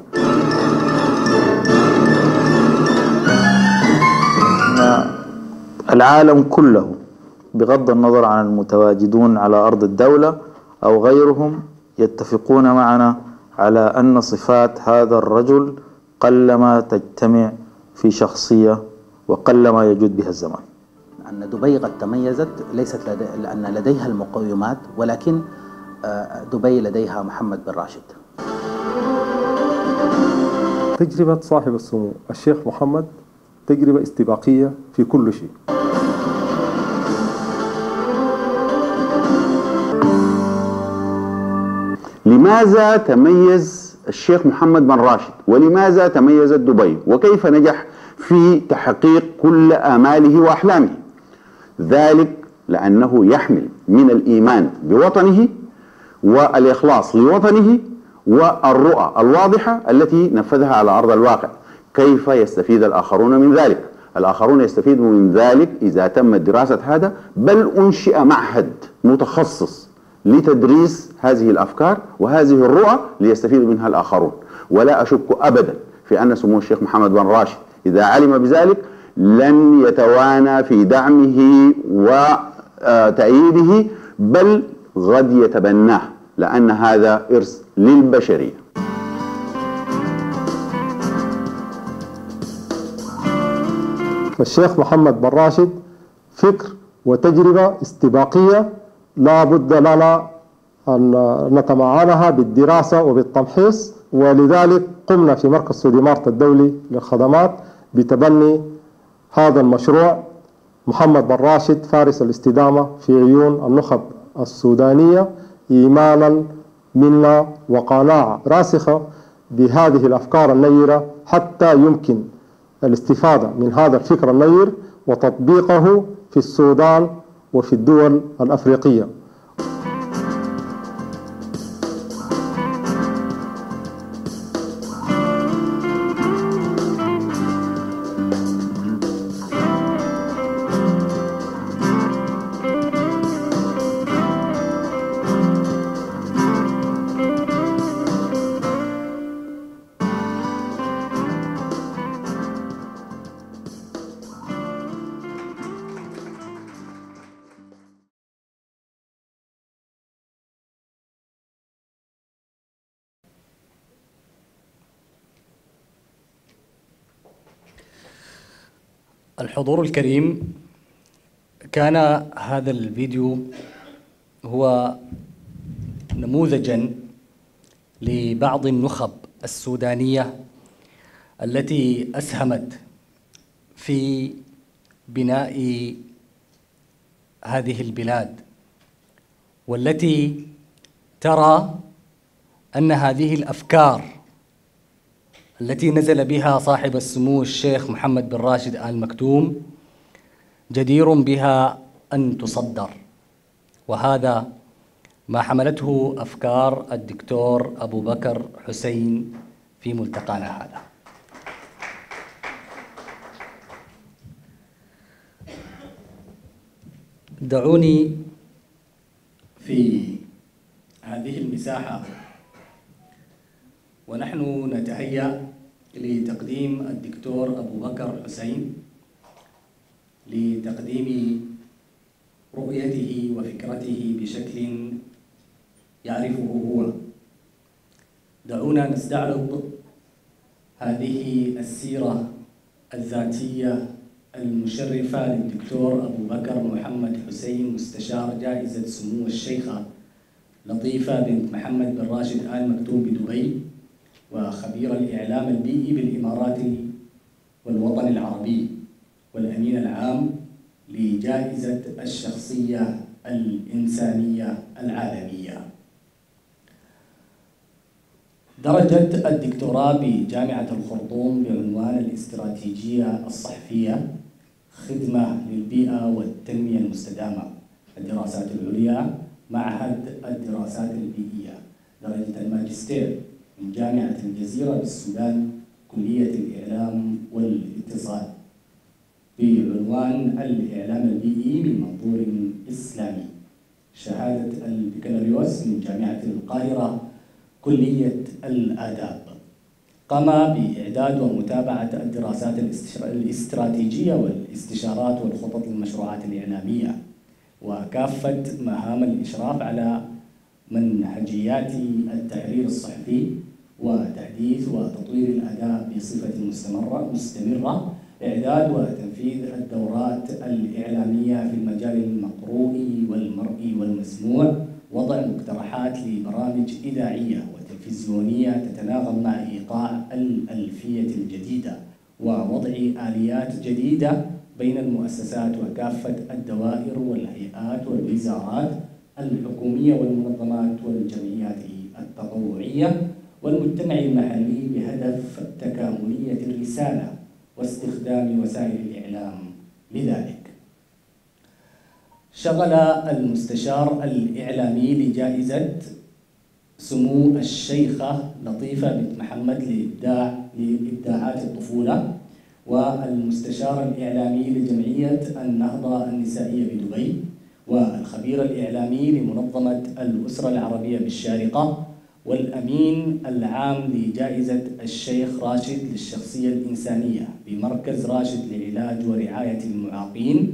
العالم كله بغض النظر عن المتواجدون على أرض الدولة أو غيرهم يتفقون معنا على أن صفات هذا الرجل قلما تجتمع في شخصية وقلما يجود بها الزمان. أن دبي قد تميزت ليست لأن لديها المقومات، ولكن دبي لديها محمد بن راشد. تجربة صاحب السمو الشيخ محمد تجربة استباقية في كل شيء. لماذا تميز الشيخ محمد بن راشد ولماذا تميزت دبي وكيف نجح في تحقيق كل آماله وأحلامه؟ ذلك لأنه يحمل من الإيمان بوطنه والإخلاص لوطنه والرؤى الواضحة التي نفذها على أرض الواقع. كيف يستفيد الآخرون من ذلك؟ الآخرون يستفيدون من ذلك إذا تمت دراسة هذا، بل أنشئ معهد متخصص لتدريس هذه الأفكار وهذه الرؤى ليستفيد منها الآخرون. ولا أشك أبدا في أن سمو الشيخ محمد بن راشد إذا علم بذلك لن يتوانى في دعمه وتأييده، بل قد يتبناه، لأن هذا إرث للبشرية. فالشيخ محمد بن راشد فكر وتجربة استباقية لا بد لنا أن نتمعنها بالدراسة وبالتمحيص، ولذلك قمنا في مركز سوديمارت الدولي للخدمات بتبني هذا المشروع. محمد بن راشد فارس الاستدامة في عيون النخب السودانية، إيمانا منا وقناعة راسخة بهذه الأفكار النيرة حتى يمكن الاستفادة من هذا الفكر النير وتطبيقه في السودان وفي الدول الأفريقية. الحضور الكريم، كان هذا الفيديو هو نموذجا لبعض النخب السودانية التي أسهمت في بناء هذه البلاد، والتي ترى أن هذه الأفكار التي نزل بها صاحب السمو الشيخ محمد بن راشد آل مكتوم جدير بها أن تصدر، وهذا ما حملته أفكار الدكتور أبو بكر حسين في ملتقانا هذا. دعوني في هذه المساحة ونحن نتهيأ لتقديم الدكتور أبو بكر حسين لتقديم رؤيته وفكرته بشكل يعرفه هو. دعونا نستعرض هذه السيرة الذاتية المشرفة للدكتور أبو بكر محمد حسين، مستشار جائزة سمو الشيخة لطيفة بنت محمد بن راشد آل مكتوم بدبي، وخبير الإعلام البيئي بالإمارات والوطن العربي، والأمين العام لجائزة الشخصية الإنسانية العالمية. درجة الدكتوراه بجامعة الخرطوم بعنوان الاستراتيجية الصحفية، خدمة للبيئة والتنمية المستدامة، الدراسات العليا، معهد الدراسات البيئية. درجة الماجستير من جامعة الجزيرة بالسودان، كلية الإعلام والاتصال، بعنوان الإعلام البيئي من منظور إسلامي. شهادة البكالوريوس من جامعة القاهرة، كلية الآداب. قام بإعداد ومتابعة الدراسات الاستراتيجية والاستشارات والخطط للمشروعات الإعلامية، وكافة مهام الإشراف على منهجيات التحرير الصحفي وتحديث وتطوير الأداء بصفة مستمرة، إعداد وتنفيذ الدورات الإعلامية في المجال المقروء والمرئي والمسموع، وضع مقترحات لبرامج إذاعية وتلفزيونية تتناغم مع إيقاع الألفية الجديدة، ووضع آليات جديدة بين المؤسسات وكافة الدوائر والهيئات والوزارات الحكومية والمنظمات والجمعيات التطوعية والمجتمع المحلي بهدف تكاملية الرسالة واستخدام وسائل الإعلام لذلك. شغل المستشار الإعلامي لجائزة سمو الشيخة لطيفة بنت محمد لإبداعات الطفولة، والمستشار الإعلامي لجمعية النهضة النسائية بدبي، والخبير الإعلامي لمنظمة الأسرة العربية بالشارقة، والأمين العام لجائزة الشيخ راشد للشخصية الإنسانية بمركز راشد لعلاج ورعاية المعاقين،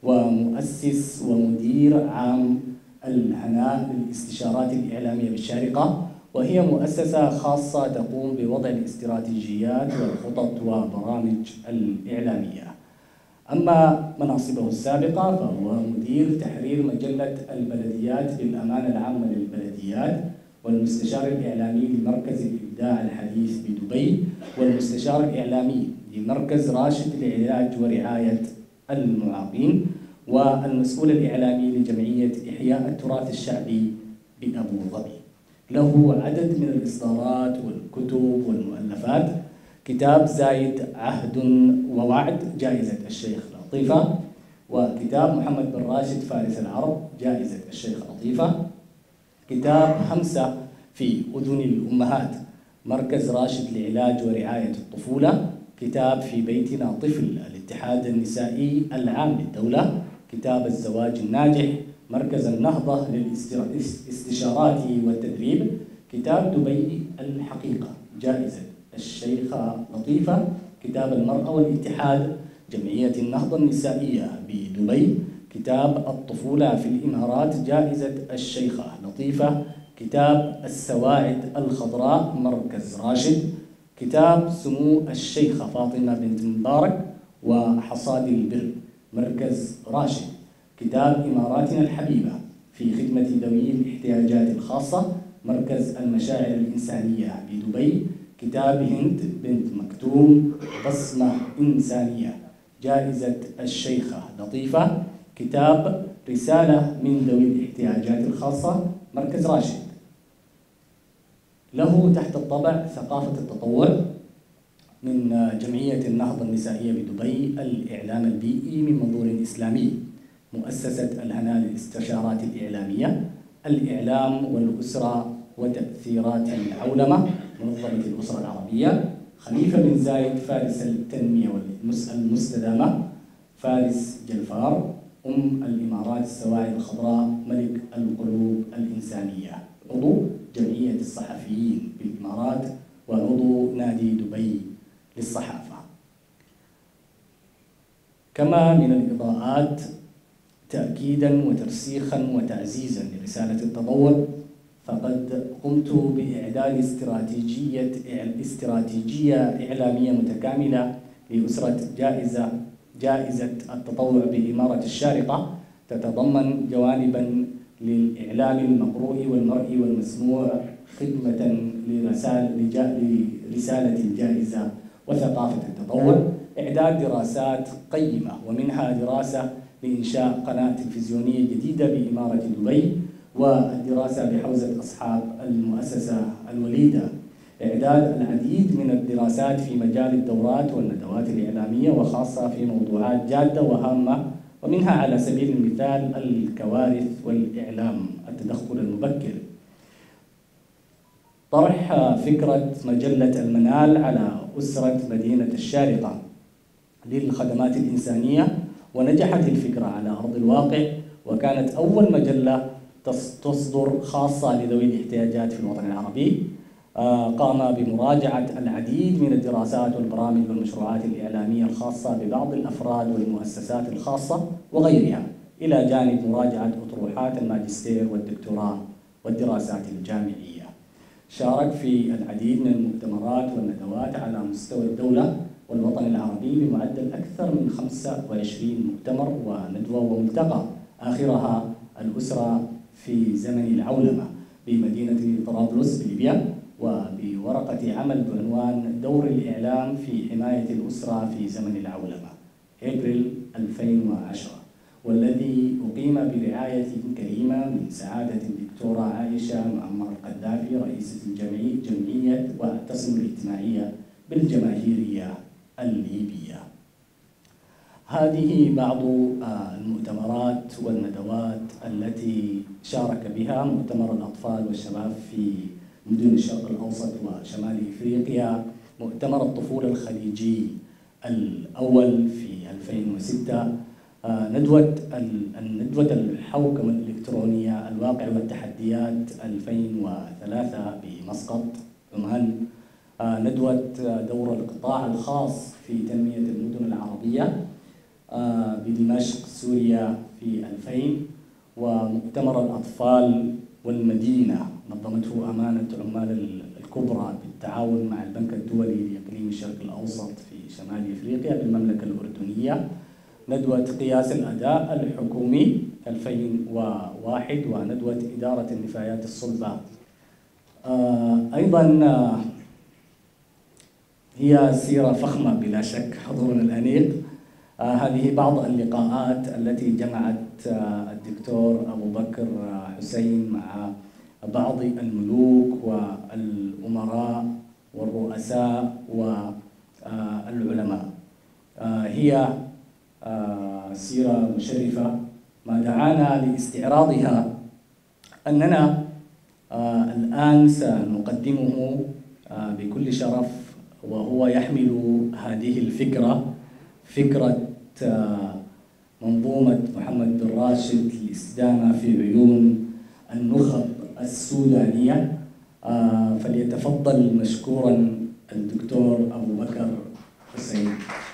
ومؤسس ومدير عام الهناء للاستشارات الإعلامية بالشارقة، وهي مؤسسة خاصة تقوم بوضع الاستراتيجيات والخطط وبرامج الإعلامية. أما مناصبه السابقة فهو مدير تحرير مجلة البلديات بالأمانة العامة للبلديات، والمستشار الإعلامي لمركز الإبداع الحديث بدبي، والمستشار الإعلامي لمركز راشد لعلاج ورعاية المعاقين، والمسؤول الإعلامي لجمعية إحياء التراث الشعبي بأبو ظبي. له عدد من الإصدارات والكتب والمؤلفات: كتاب زايد عهد ووعد جائزة الشيخ لطيفة، وكتاب محمد بن راشد فارس العرب جائزة الشيخ لطيفة، كتاب همسة في أذن الأمهات مركز راشد لعلاج ورعاية الطفولة، كتاب في بيتنا طفل الاتحاد النسائي العام للدولة، كتاب الزواج الناجح مركز النهضة للاستشارات والتدريب، كتاب دبي الحقيقة جائزة الشيخة لطيفة، كتاب المرأة والاتحاد جمعية النهضة النسائية بدبي، كتاب الطفولة في الإمارات جائزة الشيخة لطيفة، كتاب السواعد الخضراء مركز راشد، كتاب سمو الشيخة فاطمة بنت مبارك وحصاد البر مركز راشد، كتاب إماراتنا الحبيبة في خدمة ذوي الاحتياجات الخاصة مركز المشاعر الإنسانية بدبي، كتاب هند بنت مكتوم بصمة إنسانية جائزة الشيخة لطيفة، كتاب رسالة من ذوي الاحتياجات الخاصة مركز راشد. له تحت الطبع ثقافة التطوع من جمعية النهضة النسائية بدبي، الإعلام البيئي من منظور إسلامي، مؤسسة الهناء للاستشارات الإعلامية، الإعلام والأسرة وتأثيرات العولمة منظمة الأسرة العربية، خليفة بن زايد فارس التنمية المستدامة، فارس جلفار الإمارات السواعد الخضراء ملك القلوب الإنسانية، عضو جمعية الصحفيين بالإمارات، وعضو نادي دبي للصحافة. كما من الإضاءات تأكيدا وترسيخا وتعزيزا لرسالة التطوع، فقد قمت بإعداد استراتيجية إعلامية متكاملة لأسرة جائزة التطوع بإمارة الشارقة، تتضمن جوانبا للإعلام المقروء والمرئي والمسموع خدمة لرسالة الجائزة وثقافة التطوع، إعداد دراسات قيمة ومنها دراسة لإنشاء قناة تلفزيونية جديدة بإمارة دبي، والدراسة بحوزة أصحاب المؤسسة الوليدة، إعداد العديد من الدراسات في مجال الدورات والندوات الإعلامية وخاصة في موضوعات جادة وهامة، ومنها على سبيل المثال الكوارث والإعلام التدخل المبكر. طرح فكرة مجلة المنال على أسرة مدينة الشارقة للخدمات الإنسانية، ونجحت الفكرة على أرض الواقع، وكانت أول مجلة تصدر خاصة لذوي الاحتياجات في الوطن العربي. قام بمراجعة العديد من الدراسات والبرامج والمشروعات الإعلامية الخاصة ببعض الأفراد والمؤسسات الخاصة وغيرها، إلى جانب مراجعة أطروحات الماجستير والدكتوراه والدراسات الجامعية. شارك في العديد من المؤتمرات والندوات على مستوى الدولة والوطن العربي بمعدل أكثر من 25 مؤتمر وندوة وملتقى، آخرها الأسرة في زمن العولمة بمدينة طرابلس بليبيا، وبورقة عمل بعنوان دور الإعلام في حماية الأسرة في زمن العولمة أبريل 2010، والذي أقيم برعاية كريمة من سعادة الدكتورة عائشة معمر القذافي رئيسة جمعية واعتصم الاجتماعية بالجماهيرية الليبية. هذه بعض المؤتمرات والندوات التي شارك بها مؤتمر الأطفال والشباب في مدن الشرق الأوسط وشمال إفريقيا، مؤتمر الطفولة الخليجي الأول في 2006، ندوة الحوكمة الإلكترونية الواقع والتحديات 2003 بمسقط عمان، ندوة دور القطاع الخاص في تنمية المدن العربية بدمشق سوريا في 2000، ومؤتمر الأطفال والمدينة نظمته أمانة عمال الكبرى بالتعاون مع البنك الدولي لإقليم الشرق الأوسط في شمال إفريقيا بالمملكة الأردنية، ندوة قياس الأداء الحكومي 2001، وندوة إدارة النفايات الصلبة. أيضا هي سيرة فخمة بلا شك حضورنا الأنيق. هذه بعض اللقاءات التي جمعت الدكتور أبو بكر حسين مع بعض الملوك والأمراء والرؤساء والعلماء. هي سيرة مشرفة، ما دعانا لاستعراضها أننا الآن سنقدمه بكل شرف، وهو يحمل هذه الفكرة، فكرة منظومة محمد بن راشد للاستدامة في عيون النخب السودانية. فليتفضل مشكورا الدكتور أبو بكر حسين.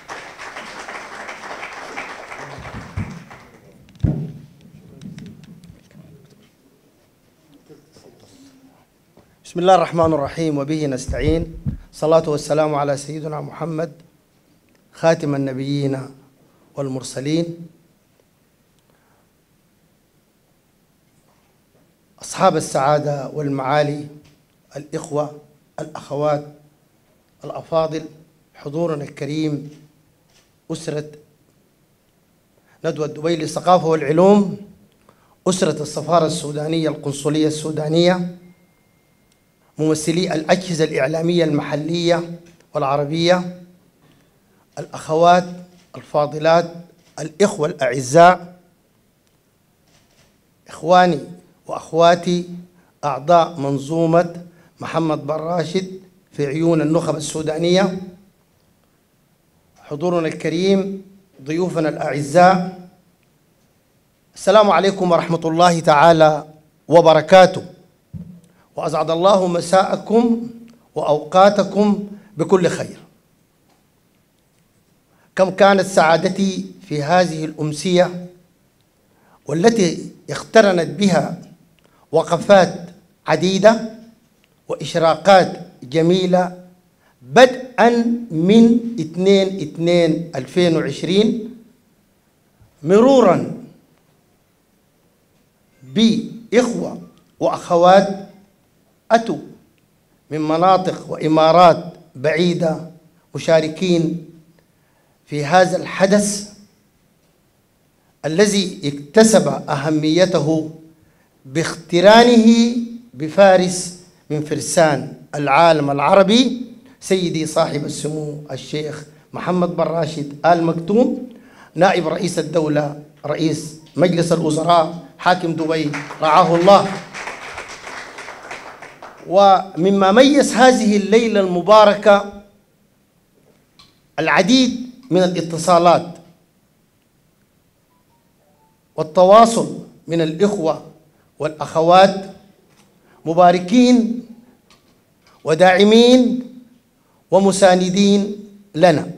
بسم الله الرحمن الرحيم، وبه نستعين. صلاة والسلام على سيدنا محمد خاتم النبيين والمرسلين. أصحاب السعادة والمعالي، الإخوة الأخوات الأفاضل، حضورنا الكريم، أسرة ندوة دبي للثقافة والعلوم، أسرة السفارة السودانية، القنصلية السودانية، ممثلي الأجهزة الإعلامية المحلية والعربية، الأخوات الفاضلات، الإخوة الأعزاء، إخواني وأخواتي أعضاء منظومة محمد بن راشد في عيون النخب السودانية، حضورنا الكريم، ضيوفنا الأعزاء، السلام عليكم ورحمة الله تعالى وبركاته، وأسعد الله مساءكم وأوقاتكم بكل خير. كم كانت سعادتي في هذه الأمسية والتي اقترنت بها وقفات عديدة وإشراقات جميلة، بدءا من 2/2/2020 مرورا بإخوة وأخوات أتوا من مناطق وإمارات بعيدة مشاركين في هذا الحدث الذي اكتسب أهميته باقترانه بفارس من فرسان العالم العربي، سيدي صاحب السمو الشيخ محمد بن راشد آل مكتوم، نائب رئيس الدولة، رئيس مجلس الوزراء، حاكم دبي رعاه الله. ومما ميز هذه الليلة المباركة العديد من الاتصالات والتواصل من الإخوة والأخوات، مباركين وداعمين ومساندين لنا.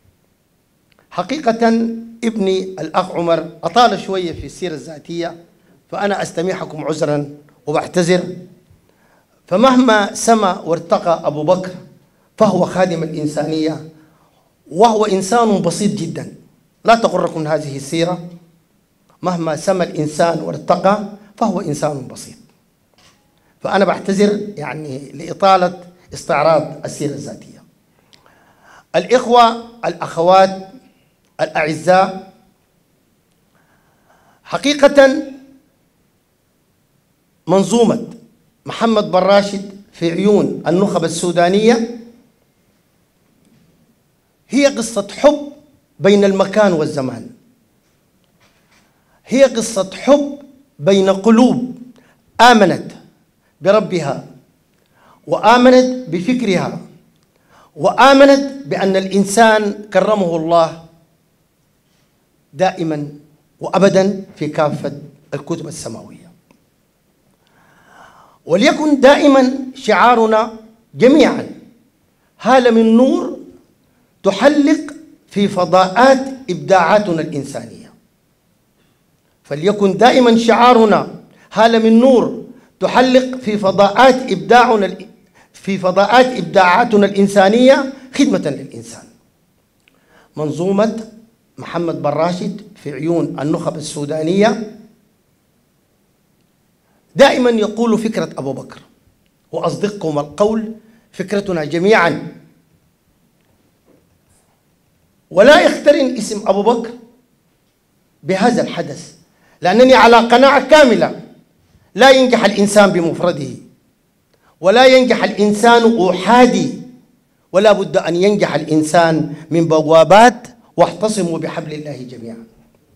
حقيقة ابني الأخ عمر أطال شوية في السيرة الذاتية، فأنا أستميحكم عذرا وبعتذر. فمهما سمى وارتقى أبو بكر فهو خادم الإنسانية، وهو إنسان بسيط جدا، لا تغركم هذه السيرة. مهما سمى الإنسان وارتقى فهو إنسان بسيط. فأنا بعتذر يعني لإطالة استعراض السيرة الذاتية. الإخوة الأخوات الأعزاء، حقيقة منظومة محمد بن راشد في عيون النخب السودانية هي قصة حب بين المكان والزمان، هي قصة حب بين قلوب آمنت بربها وآمنت بفكرها وآمنت بأن الإنسان كرمه الله دائما وأبدا في كافة الكتب السماوية. وليكن دائما شعارنا جميعا: هالة من نور تحلق في فضاءات إبداعاتنا الإنسانية. فليكن دائما شعارنا: هالة من نور تحلق في فضاءات إبداعاتنا الإنسانية خدمة للإنسان. منظومة محمد بن راشد في عيون النخب السودانية دائما يقول فكرة أبو بكر، وأصدقكم القول فكرتنا جميعا، ولا يقترن اسم أبو بكر بهذا الحدث، لأنني على قناعة كاملة: لا ينجح الإنسان بمفرده، ولا ينجح الإنسان أحادي، ولا بد أن ينجح الإنسان من بوابات: واعتصموا بحبل الله جميعا.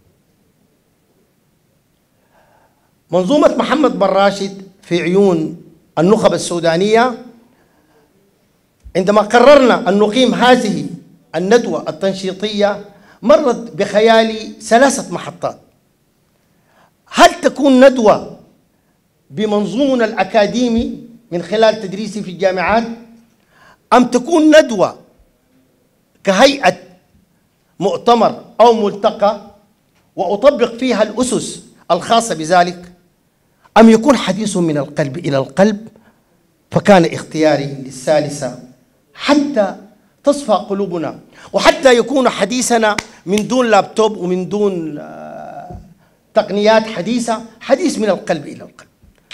منظومة محمد بن راشد في عيون النخب السودانية عندما قررنا أن نقيم هذه الندوة التنشيطية مرت بخيالي 3 محطات: هل تكون ندوة بمنظومنا الأكاديمي من خلال تدريسي في الجامعات، أم تكون ندوة كهيئة مؤتمر أو ملتقى وأطبق فيها الأسس الخاصة بذلك، أم يكون حديث من القلب إلى القلب؟ فكان اختياري للثالثة حتى تصفى قلوبنا، وحتى يكون حديثنا من دون لابتوب ومن دون تقنيات حديثة، حديث من القلب إلى القلب.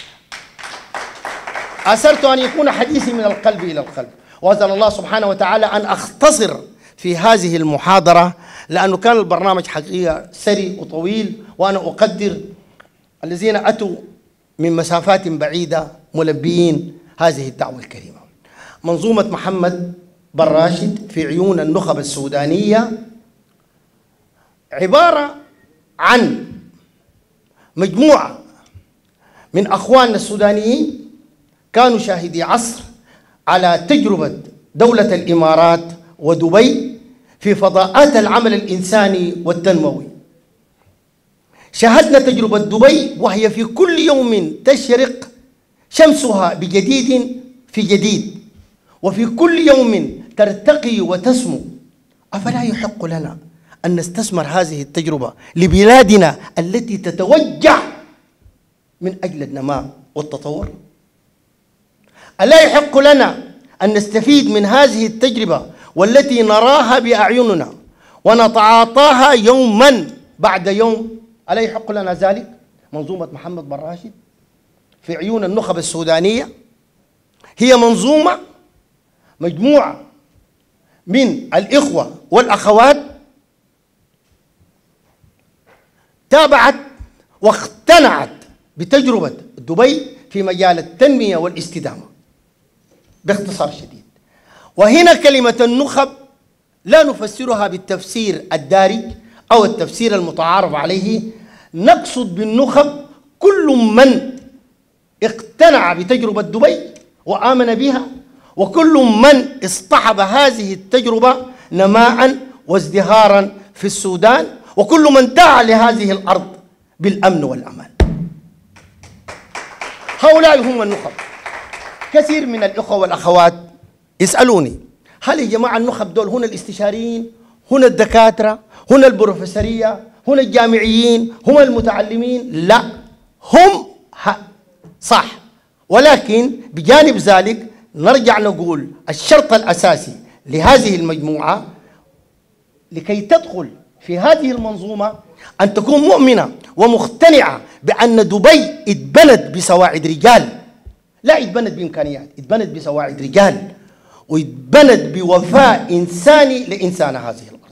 أسرت أن يكون حديثي من القلب إلى القلب، وأسأل الله سبحانه وتعالى أن أختصر في هذه المحاضرة، لأنه كان البرنامج حقيقة سري وطويل، وأنا أقدر الذين أتوا من مسافات بعيدة ملبيين هذه الدعوة الكريمة. منظومة محمد بن راشد في عيون النخب السودانية عبارة عن مجموعة من أخواننا السودانيين كانوا شاهدي عصر على تجربة دولة الإمارات ودبي في فضاءات العمل الإنساني والتنموي. شاهدنا تجربة دبي وهي في كل يوم تشرق شمسها بجديد في جديد، وفي كل يوم ترتقي وتسمو. أفلا يحق لنا أن نستثمر هذه التجربة لبلادنا التي تتوجع من أجل النماء والتطور؟ ألا يحق لنا أن نستفيد من هذه التجربة والتي نراها بأعيننا ونتعاطاها يوما بعد يوم؟ ألا يحق لنا ذلك؟ منظومة محمد بن راشد في عيون النخب السودانية هي منظومة مجموعة من الإخوة والأخوات تابعت واقتنعت بتجربة دبي في مجال التنمية والاستدامة باختصار شديد. وهنا كلمة النخب لا نفسرها بالتفسير الدارج أو التفسير المتعارف عليه، نقصد بالنخب كل من اقتنع بتجربة دبي وآمن بها، وكل من اصطحب هذه التجربة نماء وازدهارا في السودان، وكل من دعا لهذه الأرض بالأمن والأمان. هؤلاء هم النخب. كثير من الإخوة والأخوات يسألوني: هل يا جماعة النخب دول هنا الاستشاريين، هنا الدكاترة، هنا البروفيسورية، هنا الجامعيين، هم المتعلمين؟ لا، هم صح، ولكن بجانب ذلك نرجع نقول الشرط الأساسي لهذه المجموعة لكي تدخل في هذه المنظومة أن تكون مؤمنة ومقتنعة بأن دبي اتبنت بسواعد رجال، لا اتبنت بإمكانيات، اتبنت بسواعد رجال، واتبنت بوفاء إنساني لإنسان هذه الأرض.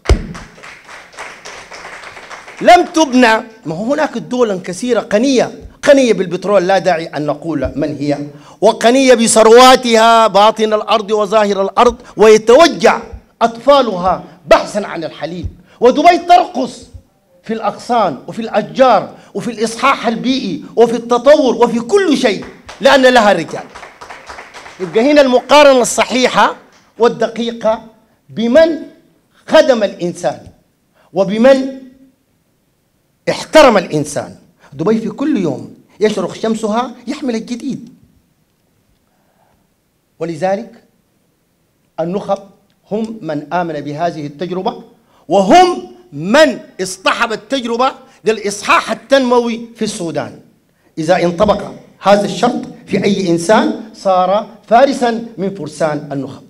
لم تبنى، ما هو هناك دول كثيرة غنية بالبترول، لا داعي أن نقول من هي، وغنية بثرواتها باطن الأرض وظاهر الأرض، ويتوجع أطفالها بحثا عن الحليب، ودبي ترقص في الأغصان وفي الأشجار وفي الإصحاح البيئي وفي التطور وفي كل شيء، لأن لها رجال. يبقى هنا المقارنة الصحيحة والدقيقة بمن خدم الإنسان وبمن احترم الإنسان. دبي في كل يوم يشرق شمسها يحمل الجديد، ولذلك النخب هم من آمن بهذه التجربة، وهم من اصطحب التجربة للإصحاح التنموي في السودان. إذا انطبق هذا الشرط في أي إنسان صار فارسا من فرسان النخب.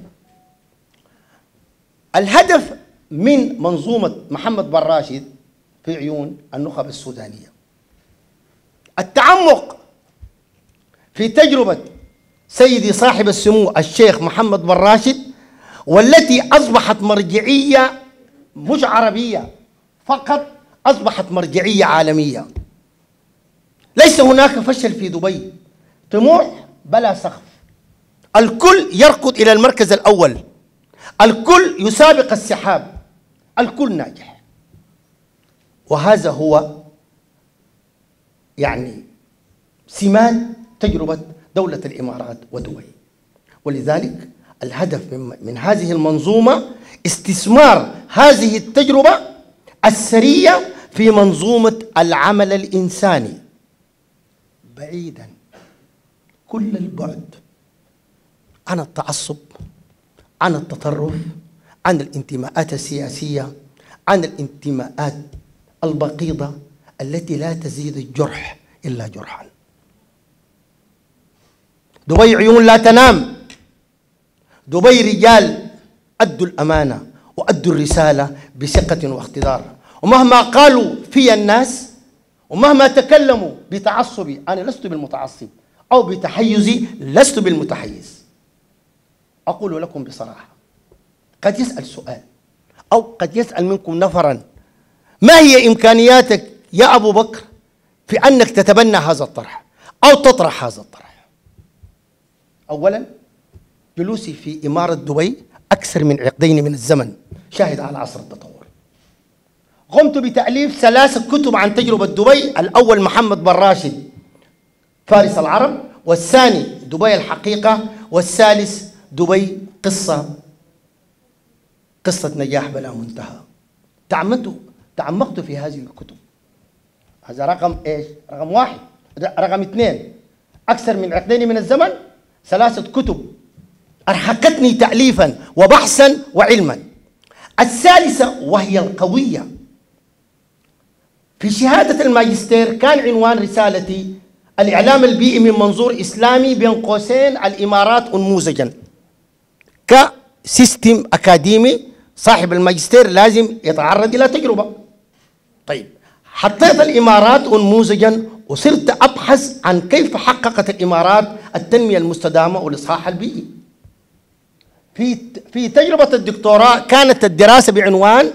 الهدف من منظومة محمد بن راشد في عيون النخب السودانية التعمق في تجربة سيدي صاحب السمو الشيخ محمد بن راشد، والتي أصبحت مرجعية مش عربية فقط، أصبحت مرجعية عالمية. ليس هناك فشل في دبي، طموح بلا سقف، الكل يركض إلى المركز الأول، الكل يسابق السحاب، الكل ناجح. وهذا هو يعني سمات تجربة دولة الإمارات ودبي. ولذلك الهدف من هذه المنظومة استثمار هذه التجربة السرية في منظومة العمل الإنساني، بعيدا كل البعد عن التعصب، عن التطرف، عن الانتماءات السياسية، عن الانتماءات البغيضة التي لا تزيد الجرح إلا جرحا. دبي عيون لا تنام، دبي رجال أدوا الأمانة وأدوا الرسالة بثقة واقتدار، ومهما قالوا في الناس ومهما تكلموا بتعصبي، أنا لست بالمتعصب، أو بتحيزي لست بالمتحيز. أقول لكم بصراحة، قد يسأل سؤال أو قد يسأل منكم نفرا: ما هي إمكانياتك يا أبو بكر في أنك تتبنى هذا الطرح أو تطرح هذا الطرح؟ أولا، جلوسي في إمارة دبي أكثر من عقدين من الزمن، شاهد على عصر التطور. قمت بتأليف 3 كتب عن تجربة دبي، الأول محمد بن راشد فارس العرب، والثاني دبي الحقيقة، والثالث دبي قصة نجاح بلا منتهى. تعمقت في هذه الكتب. هذا رقم ايش؟ رقم 1. رقم 2، أكثر من عقدين من الزمن، 3 كتب أرهقتني تأليفا وبحثا وعلما. الثالثة وهي القوية، في شهادة الماجستير كان عنوان رسالتي الإعلام البيئي من منظور إسلامي بين قوسين الإمارات أنموذجا. كسيستم أكاديمي صاحب الماجستير لازم يتعرض إلى تجربة. طيب، حطيت الإمارات أنموذجا وصرت أبحث عن كيف حققت الإمارات التنمية المستدامة والإصلاح البيئي. في تجربة الدكتوراه كانت الدراسة بعنوان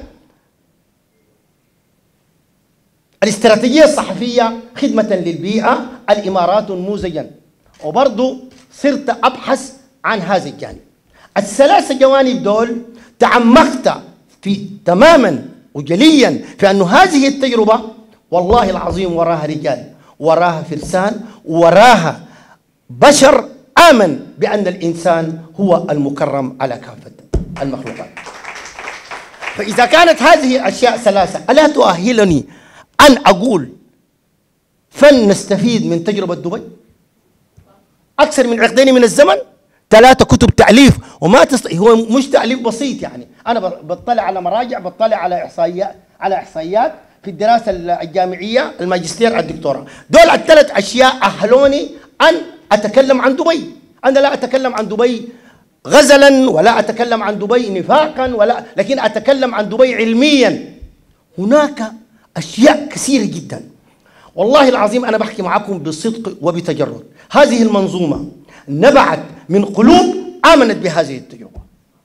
الاستراتيجية الصحفية خدمة للبيئة الإمارات نموذجا، وبرضو صرت أبحث عن هذا الجانب. ال3 جوانب دول تعمقت في تماما وجليا في أن هذه التجربة والله العظيم وراها رجال، وراها فرسان، وراها بشر آمن بأن الإنسان هو المكرم على كافة المخلوقات. فإذا كانت هذه الأشياء 3 ألا تؤهلني أن أقول فلنستفيد من تجربة دبي؟ أكثر من عقدين من الزمن، 3 كتب تأليف، وما هو مش تأليف بسيط يعني. أنا بطلع على مراجع، بطلع على إحصائيات في الدراسة الجامعية، الماجستير، الدكتوراه. دول ال3 أشياء أهلوني أن أتكلم عن دبي. أنا لا أتكلم عن دبي غزلا، ولا أتكلم عن دبي نفاقا، لكن أتكلم عن دبي علميا. هناك أشياء كثيرة جدا، والله العظيم أنا بحكي معكم بصدق وبتجرد. هذه المنظومة نبعت من قلوب آمنت بهذه التجربة،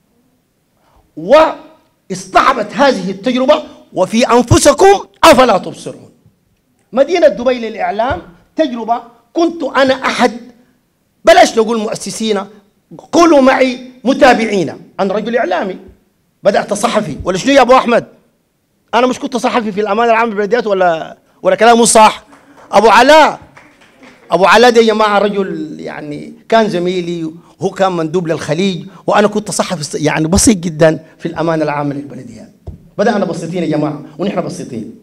واصطحبت هذه التجربة، وفي أنفسكم أفلا تبصرون. مدينة دبي للإعلام تجربة كنت أنا أحد، بلاش نقول مؤسسين، قولوا معي متابعين. أنا رجل إعلامي، بدأت صحفي، ولا شنو يا أبو أحمد؟ انا مش كنت صحفي في الامانه العامه للبلديات ولا كلام مش صح؟ ابو علاء ده يا جماعه رجل يعني كان زميلي، وهو كان مندوب للخليج، وانا كنت صحفي يعني بسيط جدا في الامانه العامه للبلديات. بدانا بسيطين يا جماعه ونحن بسيطين.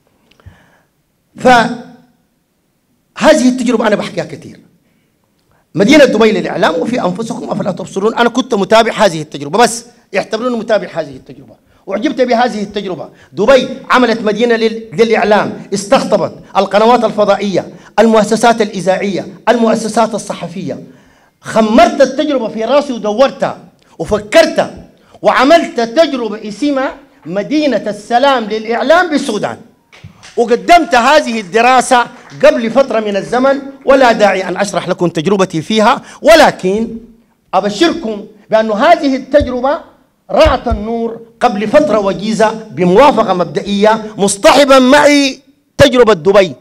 فهذه التجربه انا بحكيها كثير. مدينه دبي للاعلام وفي انفسكم افلا تبصرون، انا كنت متابع هذه التجربه، بس يعتبروني متابع هذه التجربه، وعجبت بهذه التجربه. دبي عملت مدينه للاعلام، استقطبت القنوات الفضائيه، المؤسسات الاذاعيه، المؤسسات الصحفيه. خمرت التجربه في راسي ودورتها وفكرتها وعملت تجربه اسمها مدينه السلام للاعلام بالسودان، وقدمت هذه الدراسه قبل فتره من الزمن، ولا داعي ان اشرح لكم تجربتي فيها، ولكن ابشركم بان هذه التجربه رأت النور قبل فترة وجيزة بموافقة مبدئية، مصطحبا معي تجربة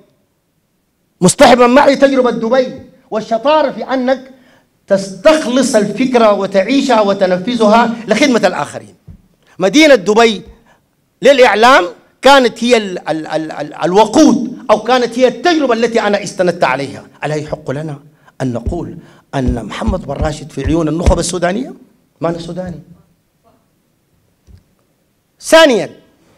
دبي، والشطارة في أنك تستخلص الفكرة وتعيشها وتنفذها لخدمة الآخرين. مدينة دبي للإعلام كانت هي الوقود، أو كانت هي التجربة التي أنا استندت عليها. ألا يحق لنا أن نقول أن محمد بن راشد في عيون النخبة السودانية؟ ما أنا سوداني. ثانيا،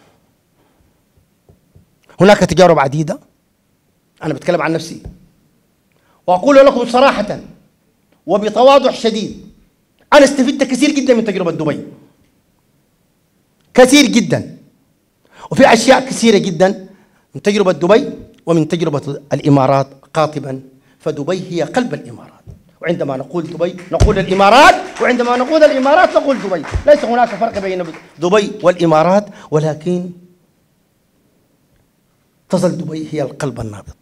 هناك تجارب عديدة، أنا بتكلم عن نفسي وأقول لكم صراحة وبتواضع شديد، أنا استفدت كثير جدا من تجربة دبي، كثير جدا، وفي أشياء كثيرة جدا من تجربة دبي ومن تجربة الإمارات قاطبا، فدبي هي قلب الإمارات. وعندما نقول دبي نقول الإمارات، وعندما نقول الإمارات نقول دبي. ليس هناك فرق بين دبي والإمارات، ولكن تظل دبي هي القلب النابض.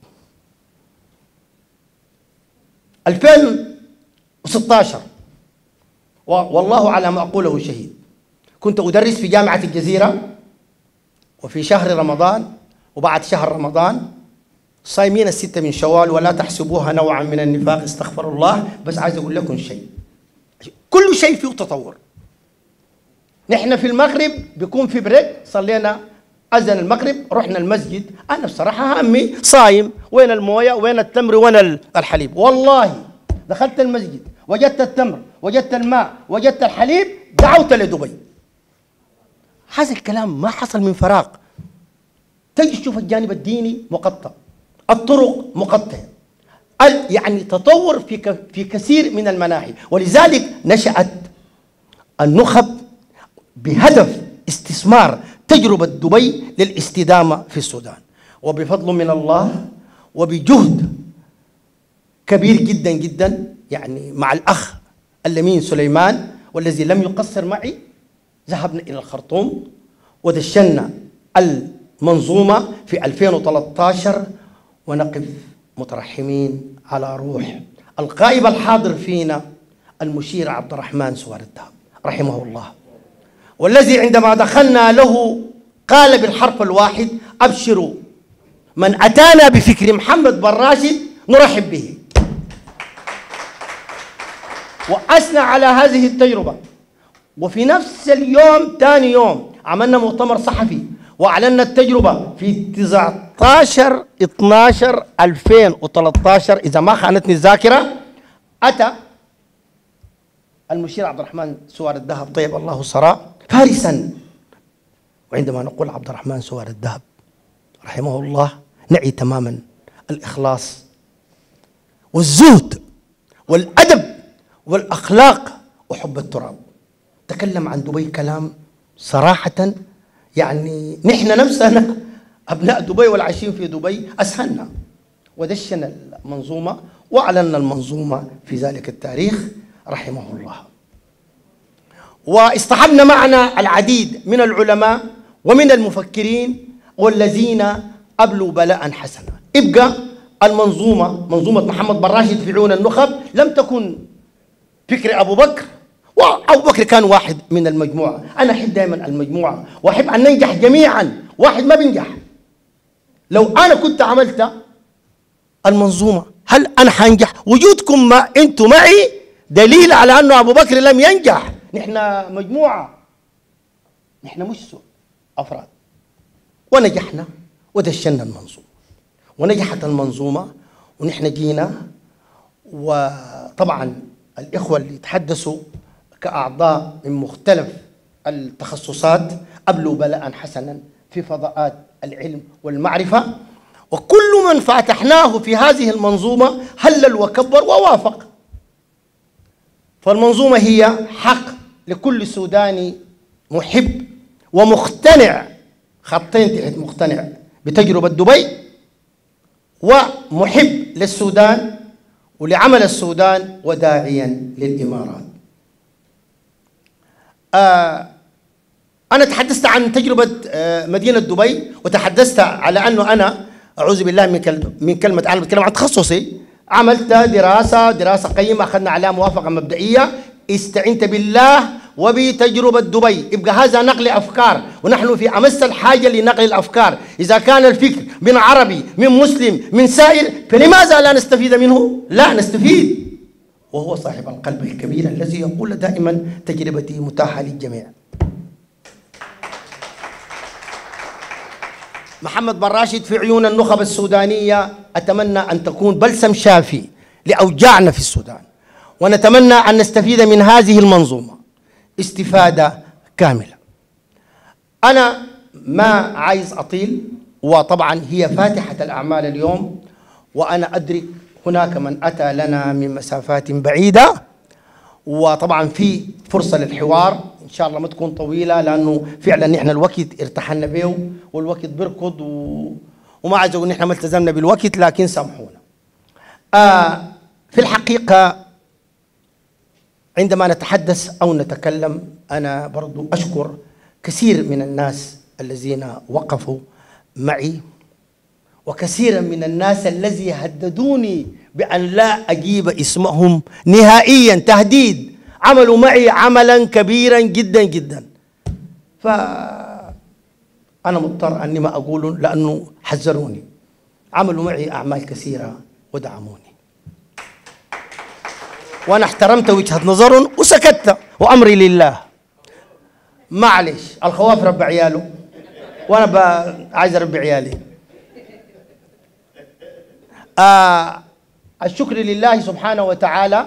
2016 والله على ما أقوله شهيد، كنت أدرس في جامعة الجزيرة، وفي شهر رمضان وبعد شهر رمضان صايمين الستة من شوال، ولا تحسبوها نوعا من النفاق، استغفر الله. بس عايز أقول لكم شيء، كل شيء فيه تطور. نحن في المغرب بيكون في بريك، صلينا أذن المغرب رحنا المسجد، أنا بصراحة همي صايم، وين الموية وين التمر وين الحليب؟ والله دخلت المسجد وجدت التمر وجدت الماء وجدت الحليب، دعوت لدبي. هذا الكلام ما حصل من فراغ. تجي تشوف الجانب الديني مقطع، الطرق مقطعة، يعني تطور في كثير من المناحي. ولذلك نشأت النخب بهدف استثمار تجربة دبي للاستدامة في السودان، وبفضل من الله وبجهد كبير جدا جدا، يعني مع الأخ اللمين سليمان والذي لم يقصر معي، ذهبنا إلى الخرطوم ودشنا المنظومة في 2013، ونقف مترحمين على روح القائب الحاضر فينا المشير عبد الرحمن سوار الدهب رحمه الله، والذي عندما دخلنا له قال بالحرف الواحد: أبشروا، من أتانا بفكر محمد بن راشد نرحب به. وأثنى على هذه التجربة. وفي نفس اليوم ثاني يوم عملنا مؤتمر صحفي وأعلنا التجربة في 19/12/2013 إذا ما خانتني الذاكرة. أتى المشير عبد الرحمن سوار الدهب طيب الله ثراه فارسا. وعندما نقول عبد الرحمن سوار الدهب رحمه الله نعي تماما الإخلاص والزهد والأدب والأخلاق وحب التراب. تكلم عن دبي كلام صراحة، يعني نحن نفسنا أبناء دبي والعايشين في دبي أسهلنا، ودشنا المنظومة وأعلنا المنظومة في ذلك التاريخ رحمه الله. واصطحبنا معنا العديد من العلماء ومن المفكرين والذين أبلوا بلاء حسنا. ابقى المنظومة، منظومة محمد بن راشد في عيون النخب، لم تكن فكر أبو بكر، وأبو بكر كان واحد من المجموعة. أنا أحب دائما المجموعة وأحب أن ننجح جميعا، واحد ما بينجح. لو أنا كنت عملت المنظومة هل أنا حنجح؟ وجودكم ما أنتم معي دليل على أنه أبو بكر لم ينجح. نحن مجموعة، نحن مش أفراد. ونجحنا ودشنا المنظومة ونجحت المنظومة، ونحن جينا. وطبعا الإخوة اللي تحدثوا كأعضاء من مختلف التخصصات أبلوا بلاء حسنا في فضاءات العلم والمعرفة، وكل من فاتحناه في هذه المنظومة هلل وكبر ووافق. فالمنظومة هي حق لكل سوداني محب ومقتنع، خطين تحت مقتنع بتجربة دبي، ومحب للسودان ولعمل السودان وداعيا للإمارات. أنا تحدثت عن تجربة مدينة دبي، وتحدثت على أنه أنا أعوذ بالله من كلمة أنا بتكلم عن تخصصي. عملت دراسة قيمة، أخذنا عليها موافقة مبدئية. استعنت بالله وبتجربة دبي. يبقى هذا نقل أفكار، ونحن في أمس الحاجة لنقل الأفكار. إذا كان الفكر من عربي من مسلم من سائر، فلماذا لا نستفيد منه؟ لا نستفيد. وهو صاحب القلب الكبير الذي يقول دائما تجربتي متاحة للجميع. محمد بن راشد في عيون النخب السودانية أتمنى أن تكون بلسم شافي لأوجاعنا في السودان، ونتمنى أن نستفيد من هذه المنظومة استفادة كاملة. أنا ما عايز أطيل، وطبعا هي فاتحة الأعمال اليوم، وأنا أدرك هناك من أتى لنا من مسافات بعيدة، وطبعا في فرصة للحوار إن شاء الله ما تكون طويلة، لأنه فعلا نحن الوقت ارتحلنا به والوقت بركض، وما عايز أقول نحن ما التزمنا بالوقت، لكن سامحونا. في الحقيقة عندما نتحدث أو نتكلم، أنا برضو أشكر كثير من الناس الذين وقفوا معي، وكثيرا من الناس الذين هددوني بأن لا أجيب اسمهم نهائيا، تهديد. عملوا معي عملا كبيرا جدا جدا، فأنا مضطر أني ما أقول لأنه حذروني. عملوا معي أعمال كثيرة ودعموني، وأنا احترمت وجهة نظرهم وسكت، وأمري لله. معلش، الخواف رب عياله، وأنا عايز أربي عيالي. الشكر لله سبحانه وتعالى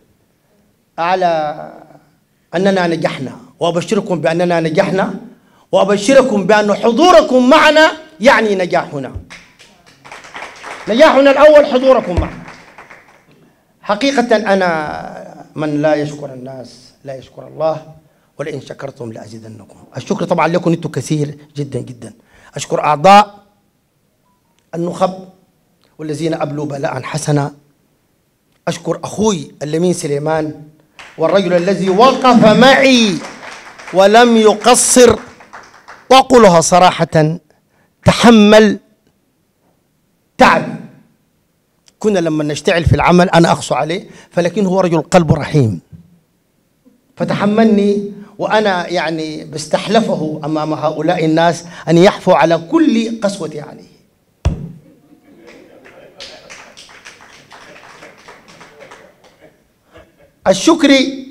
على أننا نجحنا، وأبشركم بأننا نجحنا، وأبشركم بأن حضوركم معنا يعني نجاحنا. نجاحنا الأول حضوركم معنا. حقيقة أنا من لا يشكر الناس لا يشكر الله، ولئن شكرتم لأزيدنكم. الشكر طبعا لكم أنتم كثير جدا جدا. أشكر أعضاء النخب والذين أبلوا بلاء حسنا. أشكر أخوي اللمين سليمان، والرجل الذي وقف معي ولم يقصر، وأقولها صراحة تحمل تعبي. كنا لما نشتغل في العمل أنا أخص عليه، فلكن هو رجل قلبه رحيم، فتحملني، وأنا يعني بستحلفه أمام هؤلاء الناس أن يحفوا على كل قسوتي عليه. الشكر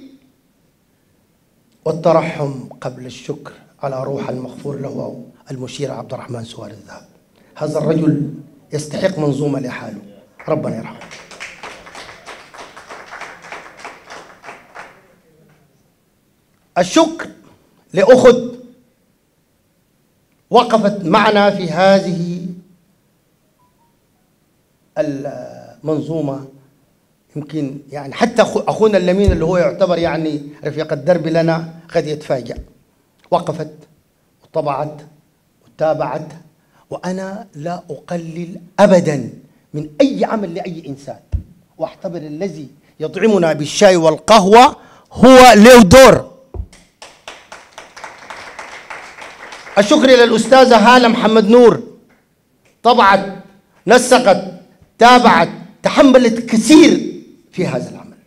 والترحم قبل الشكر على روح المغفور له المشير عبد الرحمن سوار الذهب. هذا الرجل يستحق منظومة لحاله، ربنا يرحمه. الشكر لأخت وقفت معنا في هذه المنظومة، يمكن يعني حتى أخونا اللمين اللي هو يعتبر يعني رفيق الدرب لنا قد يتفاجأ. وقفت وطبعت وتابعت، وأنا لا أقلل أبدا من أي عمل لأي إنسان، وأعتبر الذي يطعمنا بالشاي والقهوة هو له دور. الشكر للأستاذة هالة محمد نور، طبعت، نسقت، تابعت، تحملت كثير في هذا العمل.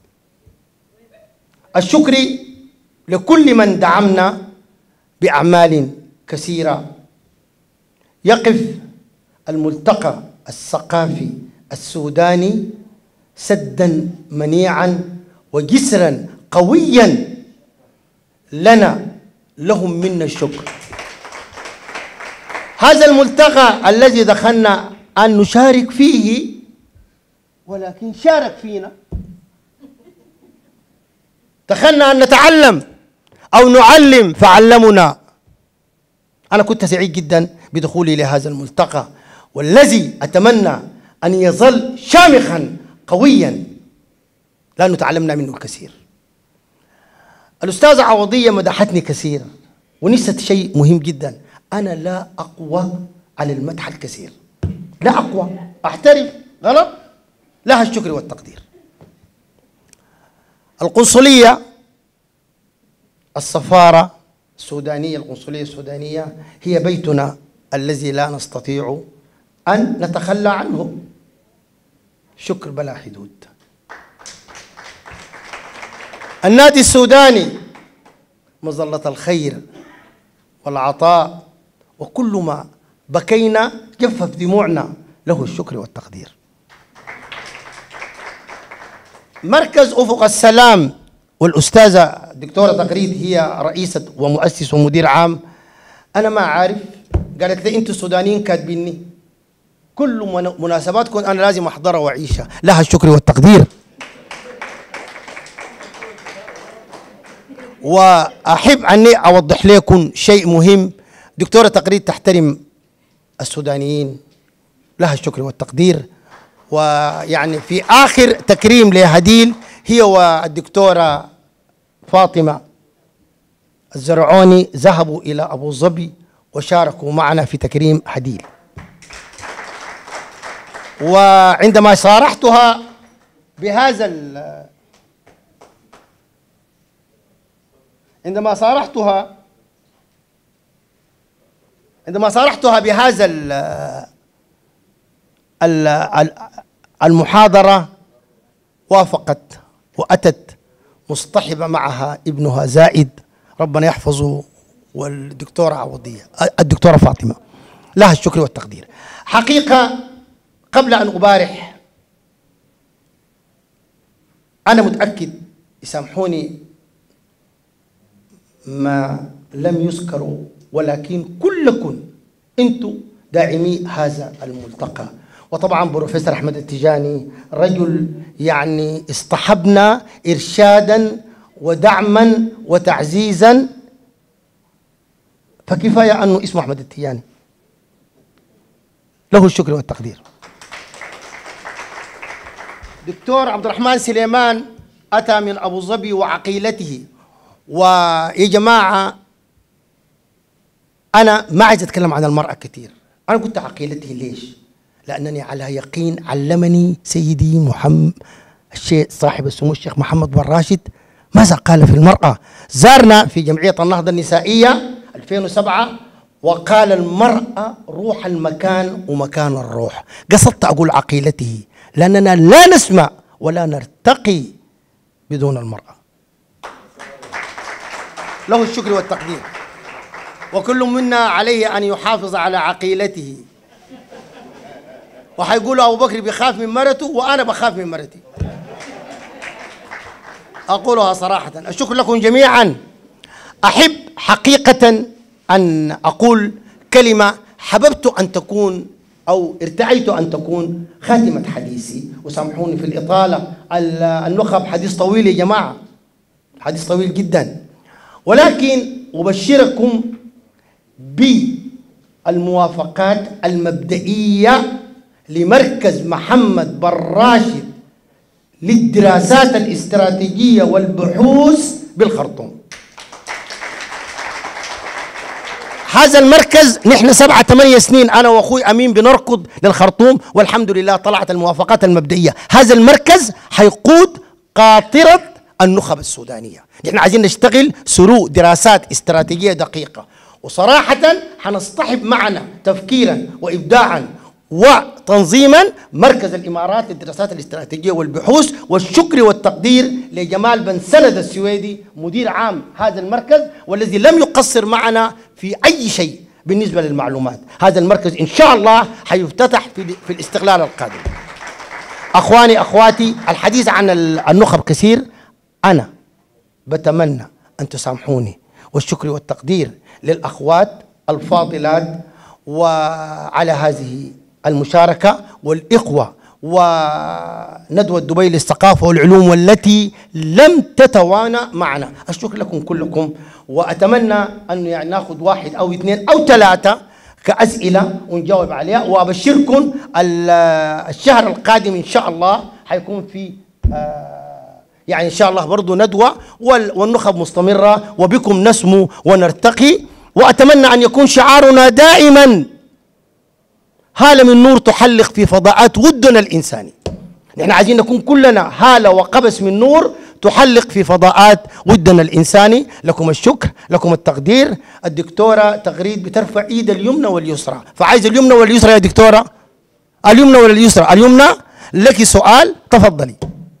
الشكر لكل من دعمنا بأعمال كثيرة. يقف الملتقى الثقافي السوداني سدا منيعا وجسرا قويا لنا، لهم منا الشكر. هذا الملتقى الذي دخلنا أن نشارك فيه ولكن شارك فينا، دخلنا أن نتعلم أو نعلم فعلمنا. أنا كنت سعيد جدا بدخولي لهذا الملتقى، والذي أتمنى أن يظل شامخا قويا لأنه تعلمنا منه الكثير. الأستاذة عوضية مدحتني كثير ونسيت شيء مهم جدا، أنا لا أقوى على المدح الكثير، لا أقوى، أحترف غلط، لها الشكر والتقدير. القنصلية، السفارة السودانية، القنصلية السودانية هي بيتنا الذي لا نستطيع أن نتخلى عنه. شكر بلا حدود. النادي السوداني مظلة الخير والعطاء، وكل ما بكينا جفف دموعنا، له الشكر والتقدير. مركز أفق السلام والأستاذة الدكتورة تقريد هي رئيسة ومؤسس ومدير عام، أنا ما عارف، قالت لي أنتوا السودانيين كاتبيني كل مناسباتكم أنا لازم أحضرها وأعيشها، لها الشكر والتقدير. وأحب أني أوضح لكم شيء مهم، دكتورة تقريد تحترم السودانيين، لها الشكر والتقدير. ويعني في آخر تكريم لهديل هي والدكتورة فاطمة الزرعوني ذهبوا إلى أبو ظبي وشاركوا معنا في تكريم هديل. وعندما صارحتها بهذا عندما صارحتها بهذا المحاضرة وافقت وأتت مصطحبة معها ابنها زائد ربنا يحفظه، والدكتورة عوضية الدكتورة فاطمة، لها الشكر والتقدير. حقيقة قبل أن أبارح أنا متأكد، يسامحوني ما لم يذكروا، ولكن كلكم أنتم داعمي هذا الملتقى. وطبعا بروفيسور أحمد التجاني رجل يعني اصطحبنا إرشادا ودعما وتعزيزا، فكفاية أنه اسمه أحمد التجاني، له الشكر والتقدير. دكتور عبد الرحمن سليمان أتى من أبو ظبي وعقيلته. ويا جماعة أنا ما عايز أتكلم عن المرأة كثير، أنا قلت عقيلته ليش؟ لأنني على يقين علمني سيدي محمد الشيخ صاحب السمو الشيخ محمد بن راشد ماذا قال في المرأة. زارنا في جمعية النهضة النسائية 2007 وقال المرأة روح المكان ومكان الروح. قصدت أقول عقيلته لأننا لا نسمع ولا نرتقي بدون المرأة، له الشكر والتقدير. وكل منا عليه أن يحافظ على عقيلته. وحيقولوا أبو بكر بيخاف من مرته وأنا بخاف من مرتي، أقولها صراحة. الشكر لكم جميعا. أحب حقيقة أن أقول كلمة حببت أن تكون أو ارتعيت أن تكون خاتمة حديثي، وسامحوني في الإطالة، النخب حديث طويل يا جماعة، حديث طويل جدا، ولكن أبشركم بالموافقات المبدئية لمركز محمد بن راشد للدراسات الاستراتيجية والبحوث بالخرطوم. هذا المركز نحن 7-8 سنين أنا وأخوي أمين بنركض للخرطوم، والحمد لله طلعت الموافقات المبدئية. هذا المركز حيقود قاطرة النخب السودانية. نحن عايزين نشتغل سلوك دراسات استراتيجية دقيقة، وصراحة حنصطحب معنا تفكيرا وإبداعا وتنظيما مركز الإمارات للدراسات الاستراتيجية والبحوث. والشكر والتقدير لجمال بن سند السويدي مدير عام هذا المركز، والذي لم يقصر معنا في أي شيء بالنسبة للمعلومات. هذا المركز إن شاء الله حيفتتح في الاستقلال القادم. أخواني أخواتي، الحديث عن النخب كثير، أنا بتمنى أن تسامحوني، والشكر والتقدير للأخوات الفاضلات وعلى هذه المشاركة والإخوة وندوة دبي للثقافة والعلوم والتي لم تتوانى معنا. أشكر لكم كلكم، وأتمنى أن يعني ناخذ 1 أو 2 أو 3 كأسئلة ونجاوب عليها. وأبشركم الشهر القادم إن شاء الله حيكون في يعني إن شاء الله برضو ندوة، والنخب مستمرة، وبكم نسمو ونرتقي. وأتمنى أن يكون شعارنا دائما هالة من نور تحلق في فضاءات ودنا الإنساني. نحن عايزين نكون كلنا هالة وقبس من نور تحلق في فضاءات ودنا الإنساني. لكم الشكر، لكم التقدير. الدكتورة تغريد بترفع إيد اليمنى واليسرى، فعايز اليمنى واليسرى يا دكتورة، اليمنى ولا اليسرى؟ اليمنى. لك سؤال، تفضلي.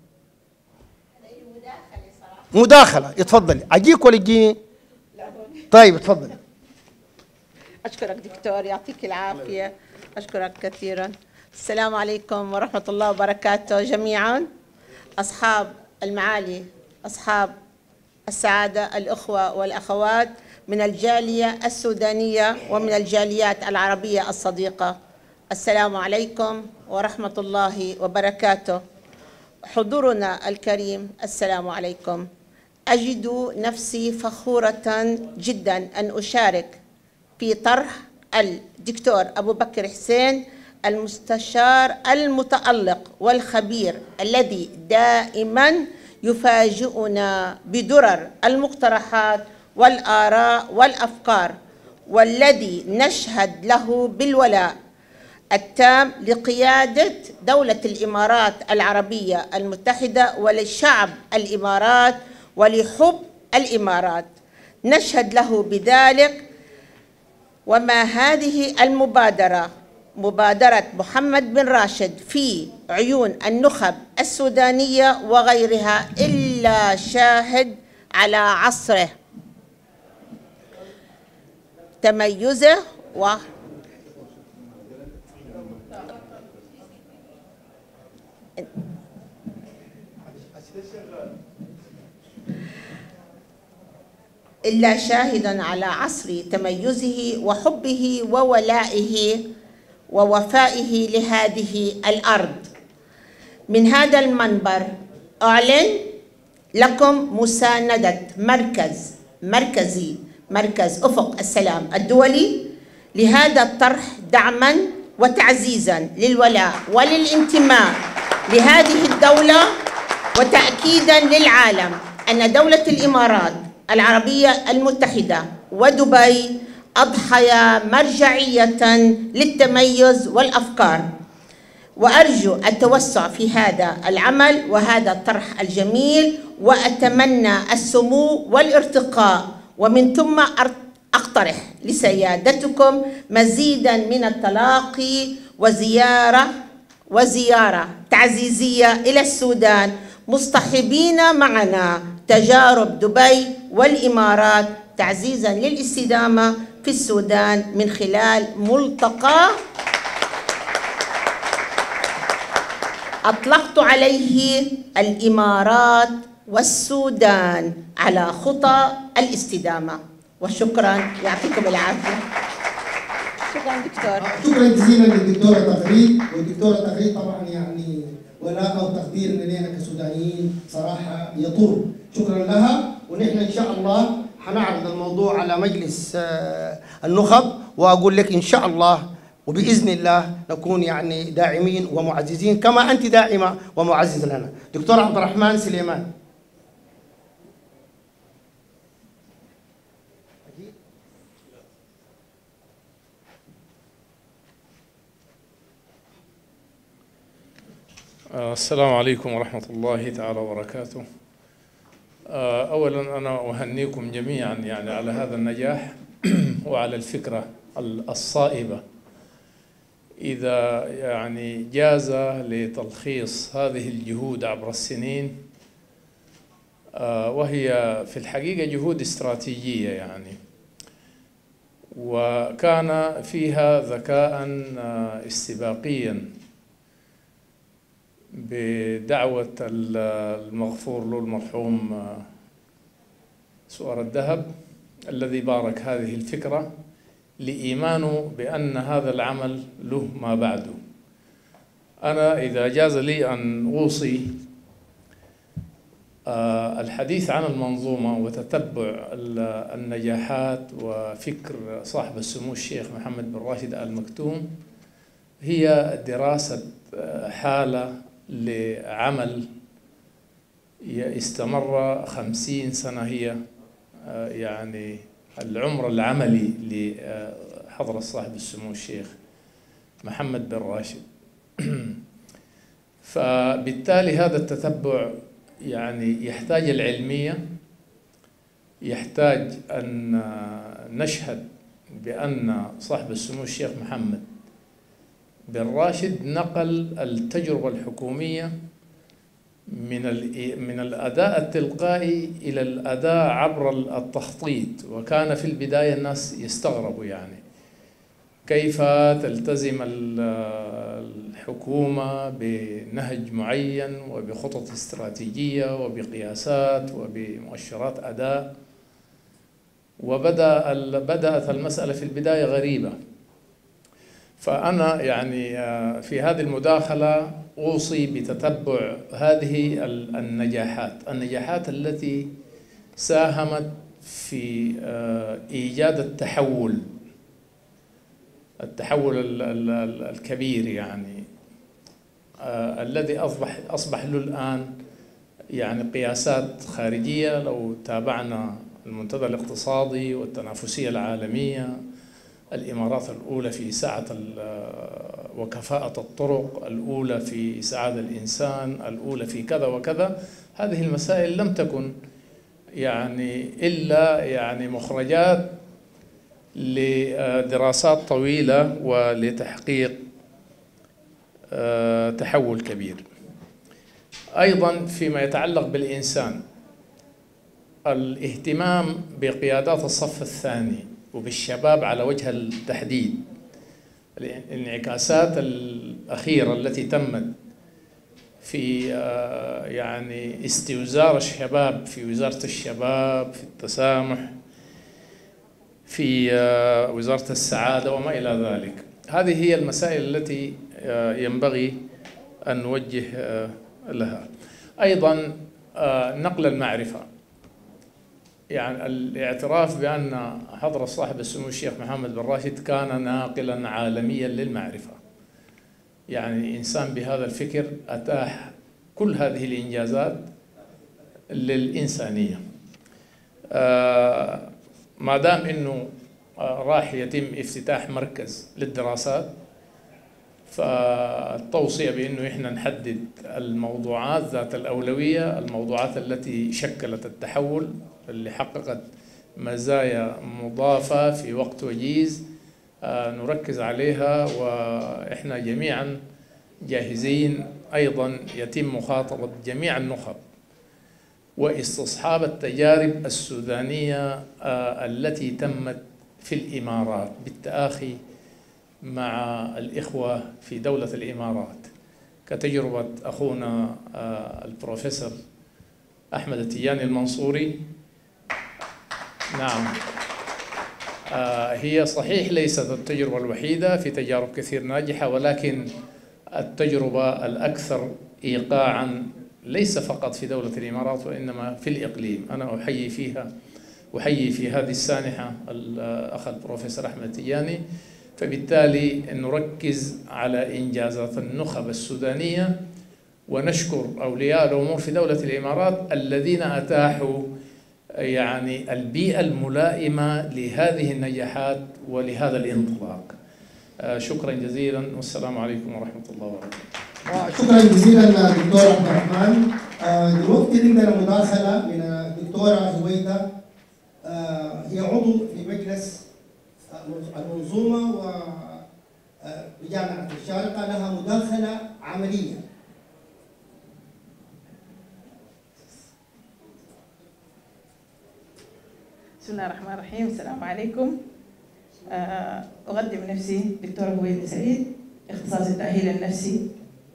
مداخلة، اتفضلي. أجيك ولا تجيني؟ طيب اتفضلي. أشكرك دكتور، يعطيك العافية، أشكرك كثيرا. السلام عليكم ورحمة الله وبركاته جميعا. أصحاب المعالي، أصحاب السعادة، الأخوة والأخوات من الجالية السودانية ومن الجاليات العربية الصديقة، السلام عليكم ورحمة الله وبركاته. حضورنا الكريم، السلام عليكم. أجد نفسي فخورة جدا أن أشارك في طرح الدكتور أبو بكر حسين، المستشار المتألق والخبير الذي دائما يفاجئنا بدرر المقترحات والآراء والأفكار، والذي نشهد له بالولاء التام لقيادة دولة الإمارات العربية المتحدة ولشعب الإمارات ولحب الإمارات. نشهد له بذلك. وما هذه المبادرة، مبادرة محمد بن راشد في عيون النخب السودانية وغيرها، إلا شاهد على عصره، تميزه إلا شاهدا على عصر تميزه وحبه وولائه ووفائه لهذه الأرض. من هذا المنبر أعلن لكم مساندة مركز أفق السلام الدولي لهذا الطرح، دعما وتعزيزا للولاء وللانتماء لهذه الدولة، وتأكيدا للعالم أن دولة الإمارات العربية المتحدة ودبي أضحيا مرجعية للتميز والأفكار. وأرجو التوسع في هذا العمل وهذا الطرح الجميل، وأتمنى السمو والارتقاء، ومن ثم أقترح لسيادتكم مزيدا من التلاقي وزيارة تعزيزية إلى السودان، مصطحبين معنا تجارب دبي والإمارات تعزيزا للاستدامة في السودان من خلال ملتقى أطلقت عليه الإمارات والسودان على خطى الاستدامة. وشكرا، يعطيكم العافية. شكرا دكتور. شكرا جزيلا للدكتورة تغريد. والدكتورة تغريد طبعا يعني ولاء أو تقدير لنا كسودانيين صراحة يطول. شكرا لها. ونحن إن شاء الله حنعرض الموضوع على مجلس النخب، وأقول لك إن شاء الله وبإذن الله نكون يعني داعمين ومعززين كما أنت داعمة ومعزز لنا. دكتور عبد الرحمن سليمان. السلام عليكم ورحمة الله تعالى وبركاته. أولا أنا أهنيكم جميعا يعني على هذا النجاح وعلى الفكرة الصائبة. إذا يعني جاز لتلخيص هذه الجهود عبر السنين، وهي في الحقيقة جهود استراتيجية يعني، وكان فيها ذكاء استباقيا بدعوة المغفور له المرحوم سؤر الذهب الذي بارك هذه الفكرة لإيمانه بأن هذا العمل له ما بعده. أنا إذا جاز لي أن أوصي الحديث عن المنظومة وتتبع النجاحات وفكر صاحب السمو الشيخ محمد بن راشد آل مكتوم هي دراسة حالة لعمل استمر 50 سنة، هي يعني العمر العملي لحضرة صاحب السمو الشيخ محمد بن راشد. فبالتالي هذا التتبع يعني يحتاج العلمية، يحتاج أن نشهد بأن صاحب السمو الشيخ محمد بن راشد نقل التجربة الحكومية من الأداء التلقائي إلى الأداء عبر التخطيط. وكان في البداية الناس يستغربوا يعني كيف تلتزم الحكومة بنهج معين وبخطط استراتيجية وبقياسات وبمؤشرات أداء. بدأت المسألة في البداية غريبة. فأنا يعني في هذه المداخلة أوصي بتتبع هذه النجاحات التي ساهمت في إيجاد التحول الكبير يعني الذي أصبح له الآن يعني قياسات خارجية. لو تابعنا المنتدى الاقتصادي والتنافسية العالمية، الإمارات الأولى في سعة وكفاءة الطرق، الأولى في سعادة الإنسان، الأولى في كذا وكذا. هذه المسائل لم تكن يعني إلا يعني مخرجات لدراسات طويلة ولتحقيق تحول كبير. أيضا فيما يتعلق بالإنسان، الاهتمام بقيادات الصف الثاني وبالشباب على وجه التحديد، الانعكاسات الأخيرة التي تمت في يعني استوزار الشباب في وزارة الشباب، في التسامح، في وزارة السعادة وما إلى ذلك. هذه هي المسائل التي ينبغي أن نوجه لها. أيضا نقل المعرفة، يعني الاعتراف بأن حضرة صاحب السمو الشيخ محمد بن راشد كان ناقلا عالميا للمعرفة، يعني إنسان بهذا الفكر أتاح كل هذه الإنجازات للإنسانية. ما دام إنه راح يتم افتتاح مركز للدراسات، فالتوصية بأنه إحنا نحدد الموضوعات ذات الأولوية، الموضوعات التي شكلت التحول، اللي حققت مزايا مضافة في وقت وجيز، نركز عليها. وإحنا جميعا جاهزين أيضا يتم مخاطبة جميع النخب واستصحاب التجارب السودانية التي تمت في الإمارات بالتآخي مع الإخوة في دولة الإمارات، كتجربة أخونا البروفيسور أحمد التياني المنصوري. نعم، هي صحيح ليست التجربة الوحيدة، في تجارب كثير ناجحة، ولكن التجربة الأكثر إيقاعا ليس فقط في دولة الإمارات وإنما في الإقليم. أنا أحيي في هذه السانحة الأخ البروفيسور أحمد التياني. فبالتالي نركز على إنجازات النخب السودانية، ونشكر أولياء الأمور في دولة الإمارات الذين أتاحوا يعني البيئة الملائمة لهذه النجاحات ولهذا الانطلاق. شكرا جزيلا، والسلام عليكم ورحمة الله وبركاته. شكرا جزيلا دكتور عبد الرحمن. دلوقتي عندنا مداخلة من الدكتورة هويدا، هي عضو في مجلس المنظومة وجامعة الشارقة، لها مداخلة عملية. بسم الله الرحمن الرحيم. السلام عليكم. أقدم نفسي دكتورة هويدا سعيد، اختصاص التأهيل النفسي.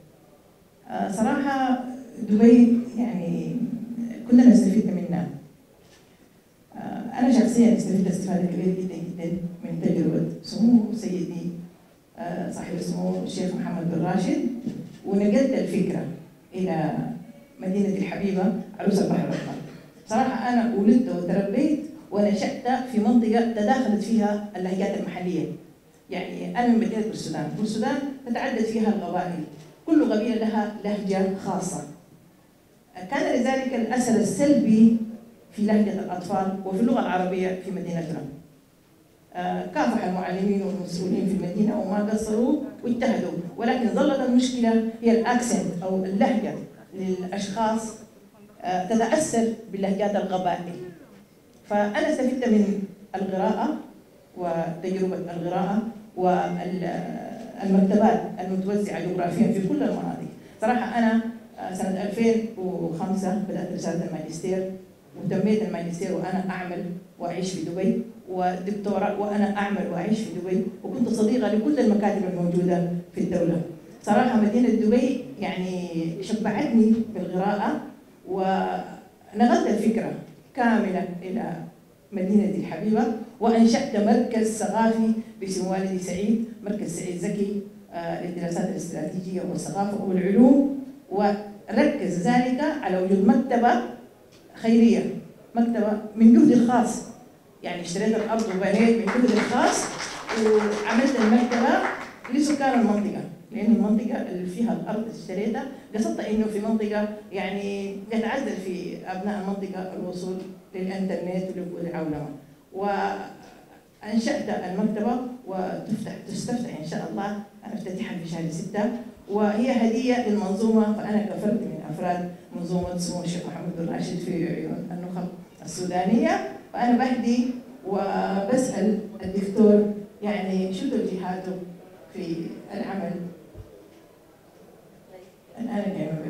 صراحة دبي يعني كنا نستفيد منها. أنا شخصيا استفدت استفادة كبيرة جدا جدا من تجربة سمو سيدي صاحب السمو الشيخ محمد بن راشد، ونقلت الفكرة إلى مدينة الحبيبة عروس البحر الأحمر. صراحة أنا ولدت وتربيت ونشأت في منطقة تداخلت فيها اللهجات المحلية. يعني أنا من مدينة بورسودان، بورسودان تتعدد فيها القبائل، كل قبيلة لها لهجة خاصة. كان لذلك الأثر السلبي في لهجة الأطفال وفي اللغة العربية في مدينتنا. كافح المعلمين والمسؤولين في المدينة وما قصروا واجتهدوا، ولكن ظلت المشكلة هي الأكسنت أو اللهجة للأشخاص تتأثر بلهجات القبائل. فأنا استفدت من القراءة وتجربة القراءة والمكتبات المتوزعة جغرافيا في كل المناطق. صراحة أنا سنة 2005 بدأت رسالة الماجستير، وتميت الماجستير وأنا أعمل وأعيش في دبي، ودكتوراه وأنا أعمل وأعيش في دبي، وكنت صديقة لكل المكاتب الموجودة في الدولة. صراحة مدينة دبي يعني شبعتني بالقراءة، ونقلت الفكرة كاملة إلى مدينة الحبيبة، وأنشأت مركز ثقافي باسم والدي سعيد، مركز سعيد زكي للدراسات الاستراتيجية والثقافة والعلوم، وركز ذلك على وجود مكتبة خيرية، مكتبة من جهدي الخاص. يعني اشتريت الأرض وبنيت من جهدي الخاص، وعملت المكتبة لسكان المنطقة، لأن المنطقة اللي فيها الأرض اشتريتها قصدت إنه في منطقة يعني يتعذر في أبناء المنطقة الوصول للإنترنت وللعولمة. وأنشأت المكتبة وتستفتح إن شاء الله، أنا افتتحها في شهر 6، وهي هدية للمنظومة. فأنا كفرد من أفراد منظومة سمو الشيخ محمد بن راشد في عيون النخب السودانية، فأنا بهدي وبسأل الدكتور يعني شو توجيهاته في العمل. الآن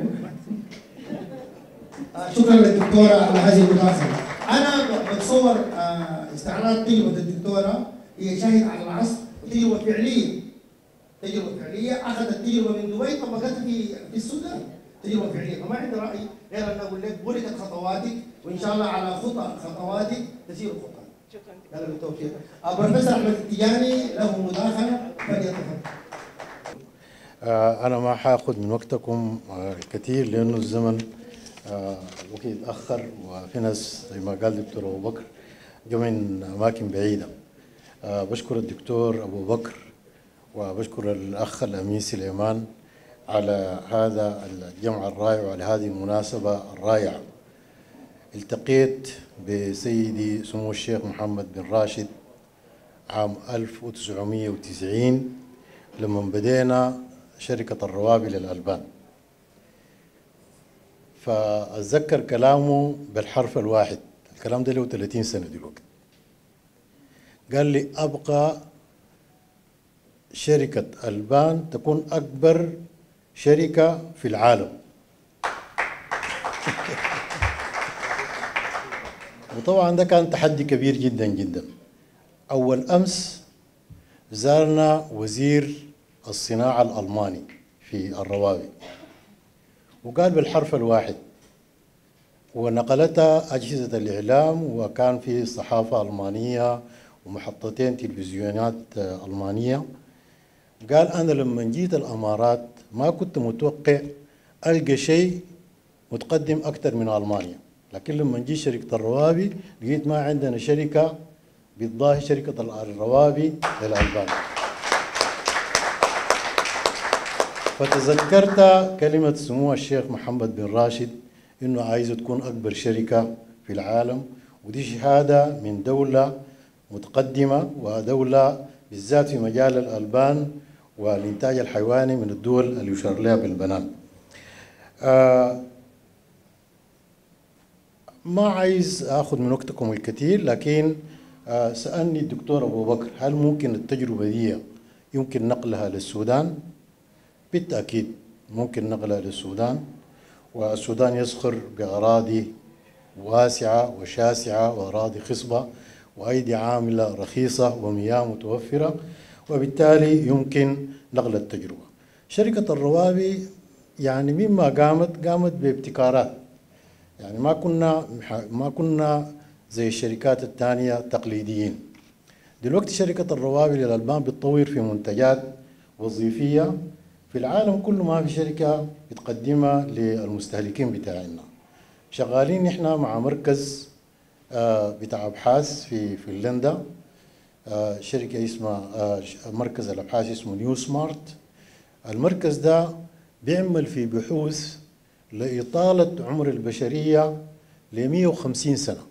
شكرا للدكتورة على هذه المداخلة. أنا بتصور استعراض تجربة الدكتورة هي شاهد على العصر، وتجربة فعلية، تجربة فعلية أخذت تجربة من دبي طبقتها في السودان، تجربة فعلية. فما عندي رأي غير أن أقول لك بركت خطواتك، وإن شاء الله على خطواتك تسير خطوات. شكرا. يلا بالتوفيق. بروفيسور أحمد التجاني له مداخلة فليتفضل. أنا ما حاخذ من وقتكم كثير لأنه الزمن الوقت يتأخر، وفي ناس زي ما قال الدكتور أبو بكر جو من أماكن بعيدة. بشكر الدكتور أبو بكر وبشكر الأخ الأمين سليمان على هذا الجمع الرائع وعلى هذه المناسبة الرائعة. التقيت بسيدي سمو الشيخ محمد بن راشد عام 1990 لما بدينا شركة الروابي للألبان، فأتذكر كلامه بالحرف الواحد. الكلام ده له 30 سنة دلوقتي. قال لي أبقى شركة ألبان تكون أكبر شركة في العالم. وطبعا ده كان تحدي كبير جدا جدا. أول أمس زارنا وزير الصناعة الألماني في الروابي، وقال بالحرف الواحد، ونقلتها أجهزة الإعلام، وكان في صحافة ألمانية ومحطتين تلفزيونات ألمانية. قال أنا لما جيت الأمارات ما كنت متوقع ألقى شيء متقدم أكثر من ألمانيا، لكن لما جيت شركة الروابي لقيت ما عندنا شركة بتضاهي شركة الروابي للألبان. فتذكرت كلمة سمو الشيخ محمد بن راشد إنه عايزة تكون أكبر شركة في العالم، ودي شهادة من دولة متقدمة ودولة بالذات في مجال الألبان والإنتاج الحيواني من الدول اللي يشار لها بالبنان. ما عايز أخذ من وقتكم الكثير، لكن سألني الدكتور أبو بكر هل ممكن التجربة دي يمكن نقلها للسودان؟ بالتأكيد ممكن نقلها للسودان، والسودان يزخر بأراضي واسعة وشاسعة وأراضي خصبة وأيدي عاملة رخيصة ومياه متوفرة، وبالتالي يمكن نقل التجربة. شركة الروابي يعني مما قامت بابتكارات، يعني ما كنا زي الشركات الثانية التقليديين. دلوقتي شركة الروابي للألبان بتطور في منتجات وظيفية في العالم كله، ما في شركة بتقدمها للمستهلكين بتاعنا. شغالين نحن مع مركز بتاع أبحاث في فنلندا، شركة اسمها مركز الأبحاث اسمه نيو سمارت. المركز ده بيعمل في بحوث لإطالة عمر البشرية ل 150 سنة،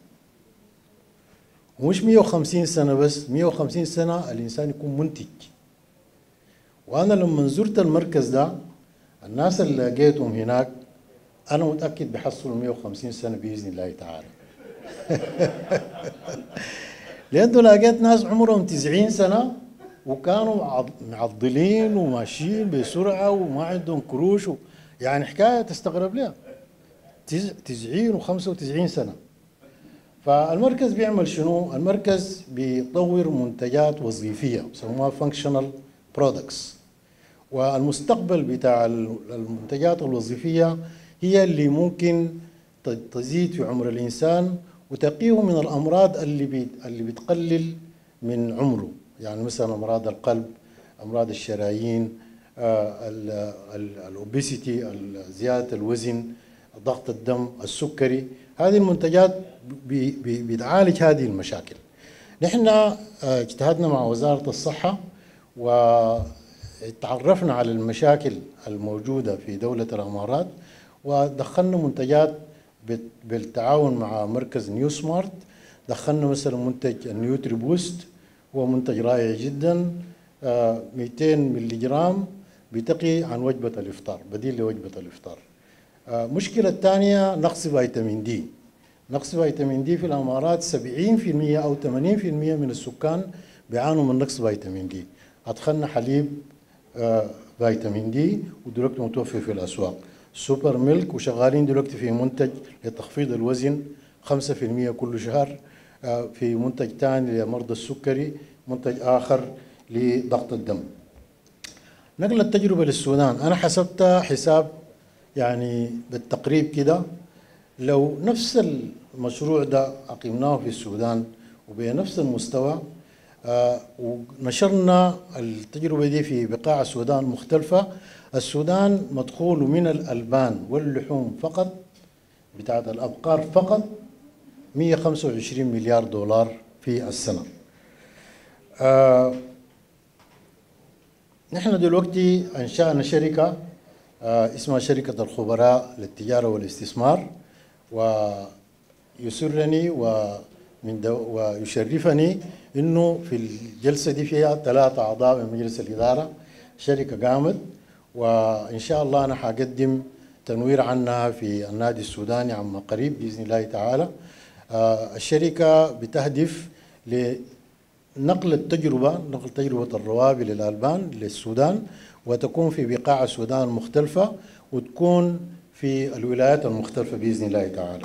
ومش 150 سنة بس، 150 سنة الإنسان يكون منتج. وأنا لما زرت المركز ده الناس اللي لقيتهم هناك أنا متأكد بيحصلوا 150 سنة بإذن الله تعالى. لأنه لقيت ناس عمرهم 90 سنة وكانوا معضلين وماشيين بسرعة وما عندهم كروش يعني حكاية تستغرب لها، 90 و95 سنة. فالمركز بيعمل شنو؟ المركز بيطور منتجات وظيفية بسموها functional products، والمستقبل بتاع المنتجات الوظيفية هي اللي ممكن تزيد في عمر الإنسان وتقيه من الأمراض اللي بتقلل من عمره، يعني مثلا أمراض القلب، أمراض الشرايين، الأوبيسيتي، زيادة الوزن، ضغط الدم، السكري. هذه المنتجات بتعالج هذه المشاكل. نحن اجتهدنا مع وزارة الصحة وتعرفنا على المشاكل الموجودة في دولة الإمارات، ودخلنا منتجات بالتعاون مع مركز نيو سمارت. دخلنا مثلا منتج النيوتري بوست، هو منتج رائع جدا، 200 ملي جرام بتقي عن وجبة الإفطار، بديل لوجبة الإفطار. مشكلة الثانية نقص فيتامين دي. نقص فيتامين دي في الإمارات 70% أو 80% من السكان بيعانوا من نقص فيتامين دي. أدخلنا حليب فيتامين دي ودلوقتي متوفر في الأسواق، سوبر ميلك، وشغالين دلوقتي في منتج لتخفيض الوزن 5% كل شهر، في منتج ثاني لمرضى السكري، منتج آخر لضغط الدم. نقل التجربة للسودان، أنا حسبتها حساب يعني بالتقريب كده، لو نفس المشروع ده أقمناه في السودان وبنفس المستوى ونشرنا التجربة دي في بقاع السودان مختلفة، السودان مدخول من الألبان واللحوم فقط بتاعت الأبقار فقط 125 مليار دولار في السنة. نحن دلوقتي أنشأنا شركة اسمها شركة الخبراء للتجارة والاستثمار، ويسرني ويشرفني إنه في الجلسة دي فيها 3 أعضاء من مجلس الإدارة. شركة قامت وإن شاء الله أنا حقدم تنوير عنها في النادي السوداني عما قريب بإذن الله تعالى. الشركة بتهدف لنقل التجربة، نقل تجربة الروابي للألبان للسودان، وتكون في بقاع السودان المختلفة وتكون في الولايات المختلفة بإذن الله تعالى.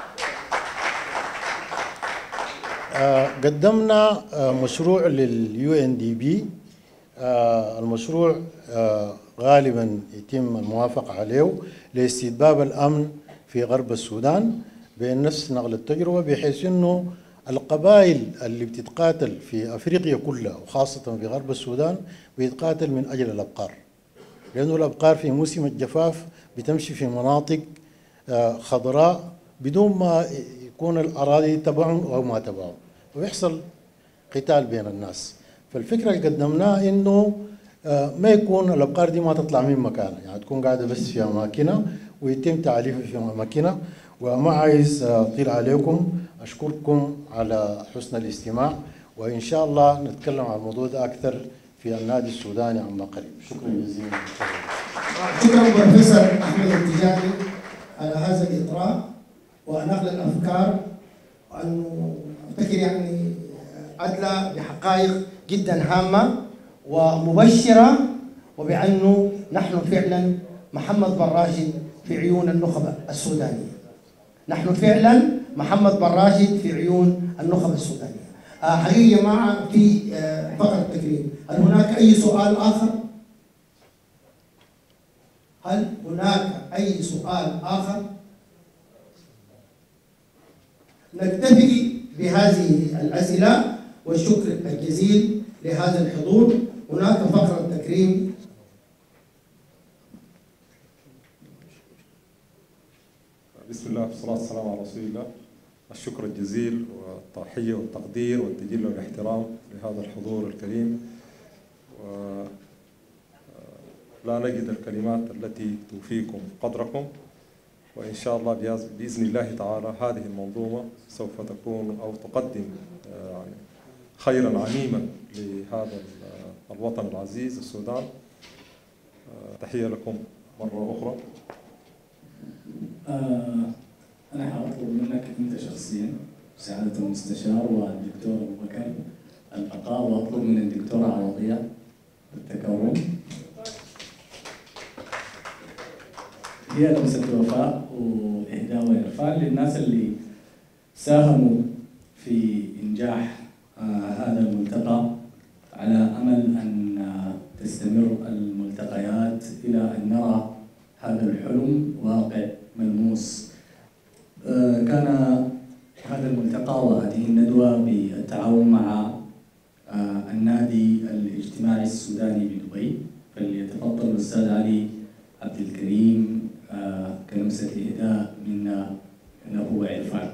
قدمنا مشروع للUNDP. المشروع غالبا يتم الموافقة عليه لاستتباب الأمن في غرب السودان بنفس نقل التجربة، بحيث أنه القبائل اللي بتتقاتل في أفريقيا كلها وخاصة في غرب السودان بيتقاتل من أجل الأبقار، لأنه الأبقار في موسم الجفاف بتمشي في مناطق خضراء بدون ما يكون الأراضي تبعهم أو ما تبعهم، ويحصل قتال بين الناس. فالفكرة اللي قدمناها إنه ما يكون الأبقار دي ما تطلع من مكانها، يعني تكون قاعدة بس في أماكنها ويتم تعليفها في أماكنها. وما عايز أطيل عليكم، أشكركم على حسن الاستماع، وإن شاء الله نتكلم عن الموضوع ده أكثر في النادي السوداني عما قريب. شكرا جزيلا. شكرا بروفيسور أحمد التجاني على هذا الإطراء ونقل الأفكار، وأنه أفتكر يعني أدلى بحقائق جدا هامة ومبشرة، وبأنه نحن فعلا محمد بن راشد في عيون النخبة السودانية. نحن فعلا محمد بن راشد في عيون النخبة السودانية. حقيقة يا جماعة في فقرة التكريم، هل هناك أي سؤال آخر؟ هل هناك أي سؤال آخر؟ نكتفي بهذه الأسئلة، والشكر الجزيل لهذا الحضور. هناك فقرة تكريم. بسم الله والصلاة والسلام على رسول الله. الشكر الجزيل والتحية والتقدير والتجلي والاحترام لهذا الحضور الكريم، ولا نجد الكلمات التي توفيكم قدركم، وإن شاء الله بإذن الله تعالى هذه المنظومة سوف تكون أو تقدم يعني خيرا عميما لهذا الوطن العزيز السودان. تحية لكم مرة أخرى. أنا حأطلب منك أنت شخصيا سعادة المستشار والدكتور أبو بكر البقاء، وأطلب من الدكتورة عوضية التكرم. هي لمسة وفاء وإهداء وإرفان للناس اللي ساهموا في إنجاح هذا الملتقى، على أمل أن تستمر الملتقيات إلى أن نرى هذا الحلم واقع ملموس. كان هذا الملتقى وهذه الندوة بالتعاون مع النادي الاجتماعي السوداني بدبي، فليتفضل الأستاذ علي عبد الكريم كلمسة إهداء منا له وعرفان.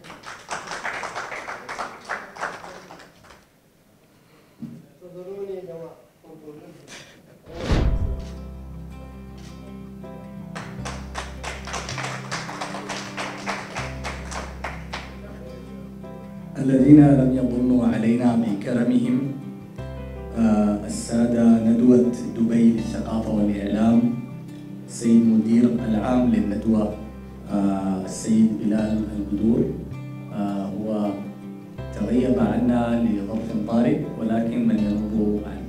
الذين لم يظنوا علينا بكرمهم السادة ندوة دبي للثقافة والإعلام، السيد مدير العام للندوة السيد بلال البدور، هو تغيب عنا لظرف طارئ ولكن من ينوب عنه.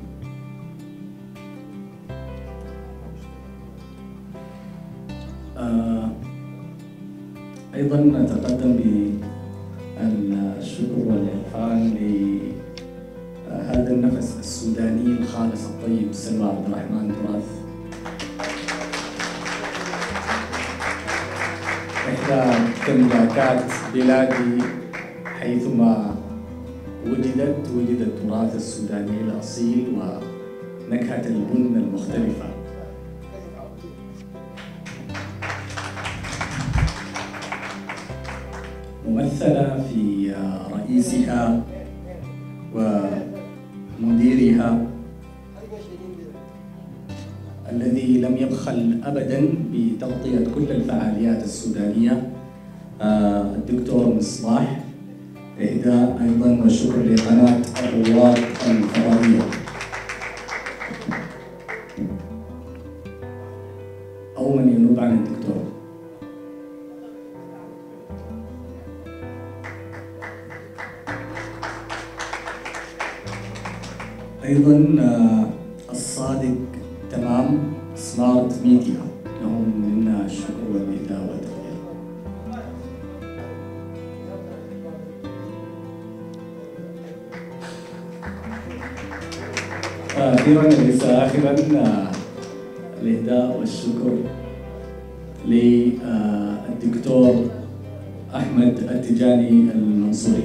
أيضا نتقدم بالشكر والإعفان لهذا النفس السوداني الخالص الطيب سلوى عبد الرحمن تراث، إحدى تملكات بلادي، حيثما وجد التراث السوداني الأصيل ونكهة البن المختلفة. ممثلة في رئيسها ومديرها الذي لم يبخل أبداً بتغطية كل الفعاليات السودانية، الدكتور مصباح. إهداء أيضاً والشكر لقناة الرواد الفضائية. أو من ينوب عن الدكتور. أيضاً الصادق تمام سمارت ميديا، لهم منا الشكر والإهداء والتقدير. أخيراً وليس آخراً الإهداء والشكر للدكتور أحمد التجاني المنصوري.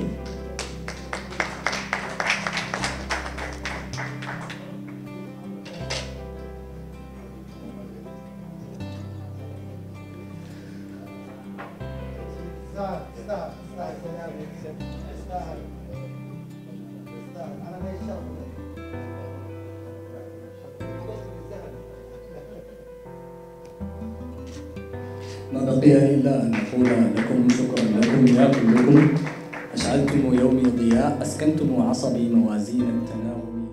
ما بقي إلا أن نقول لكم شكرا لكم يا كلكم، أشعلتم يومي ضياء، أسكنتم عصبي موازين التناغم.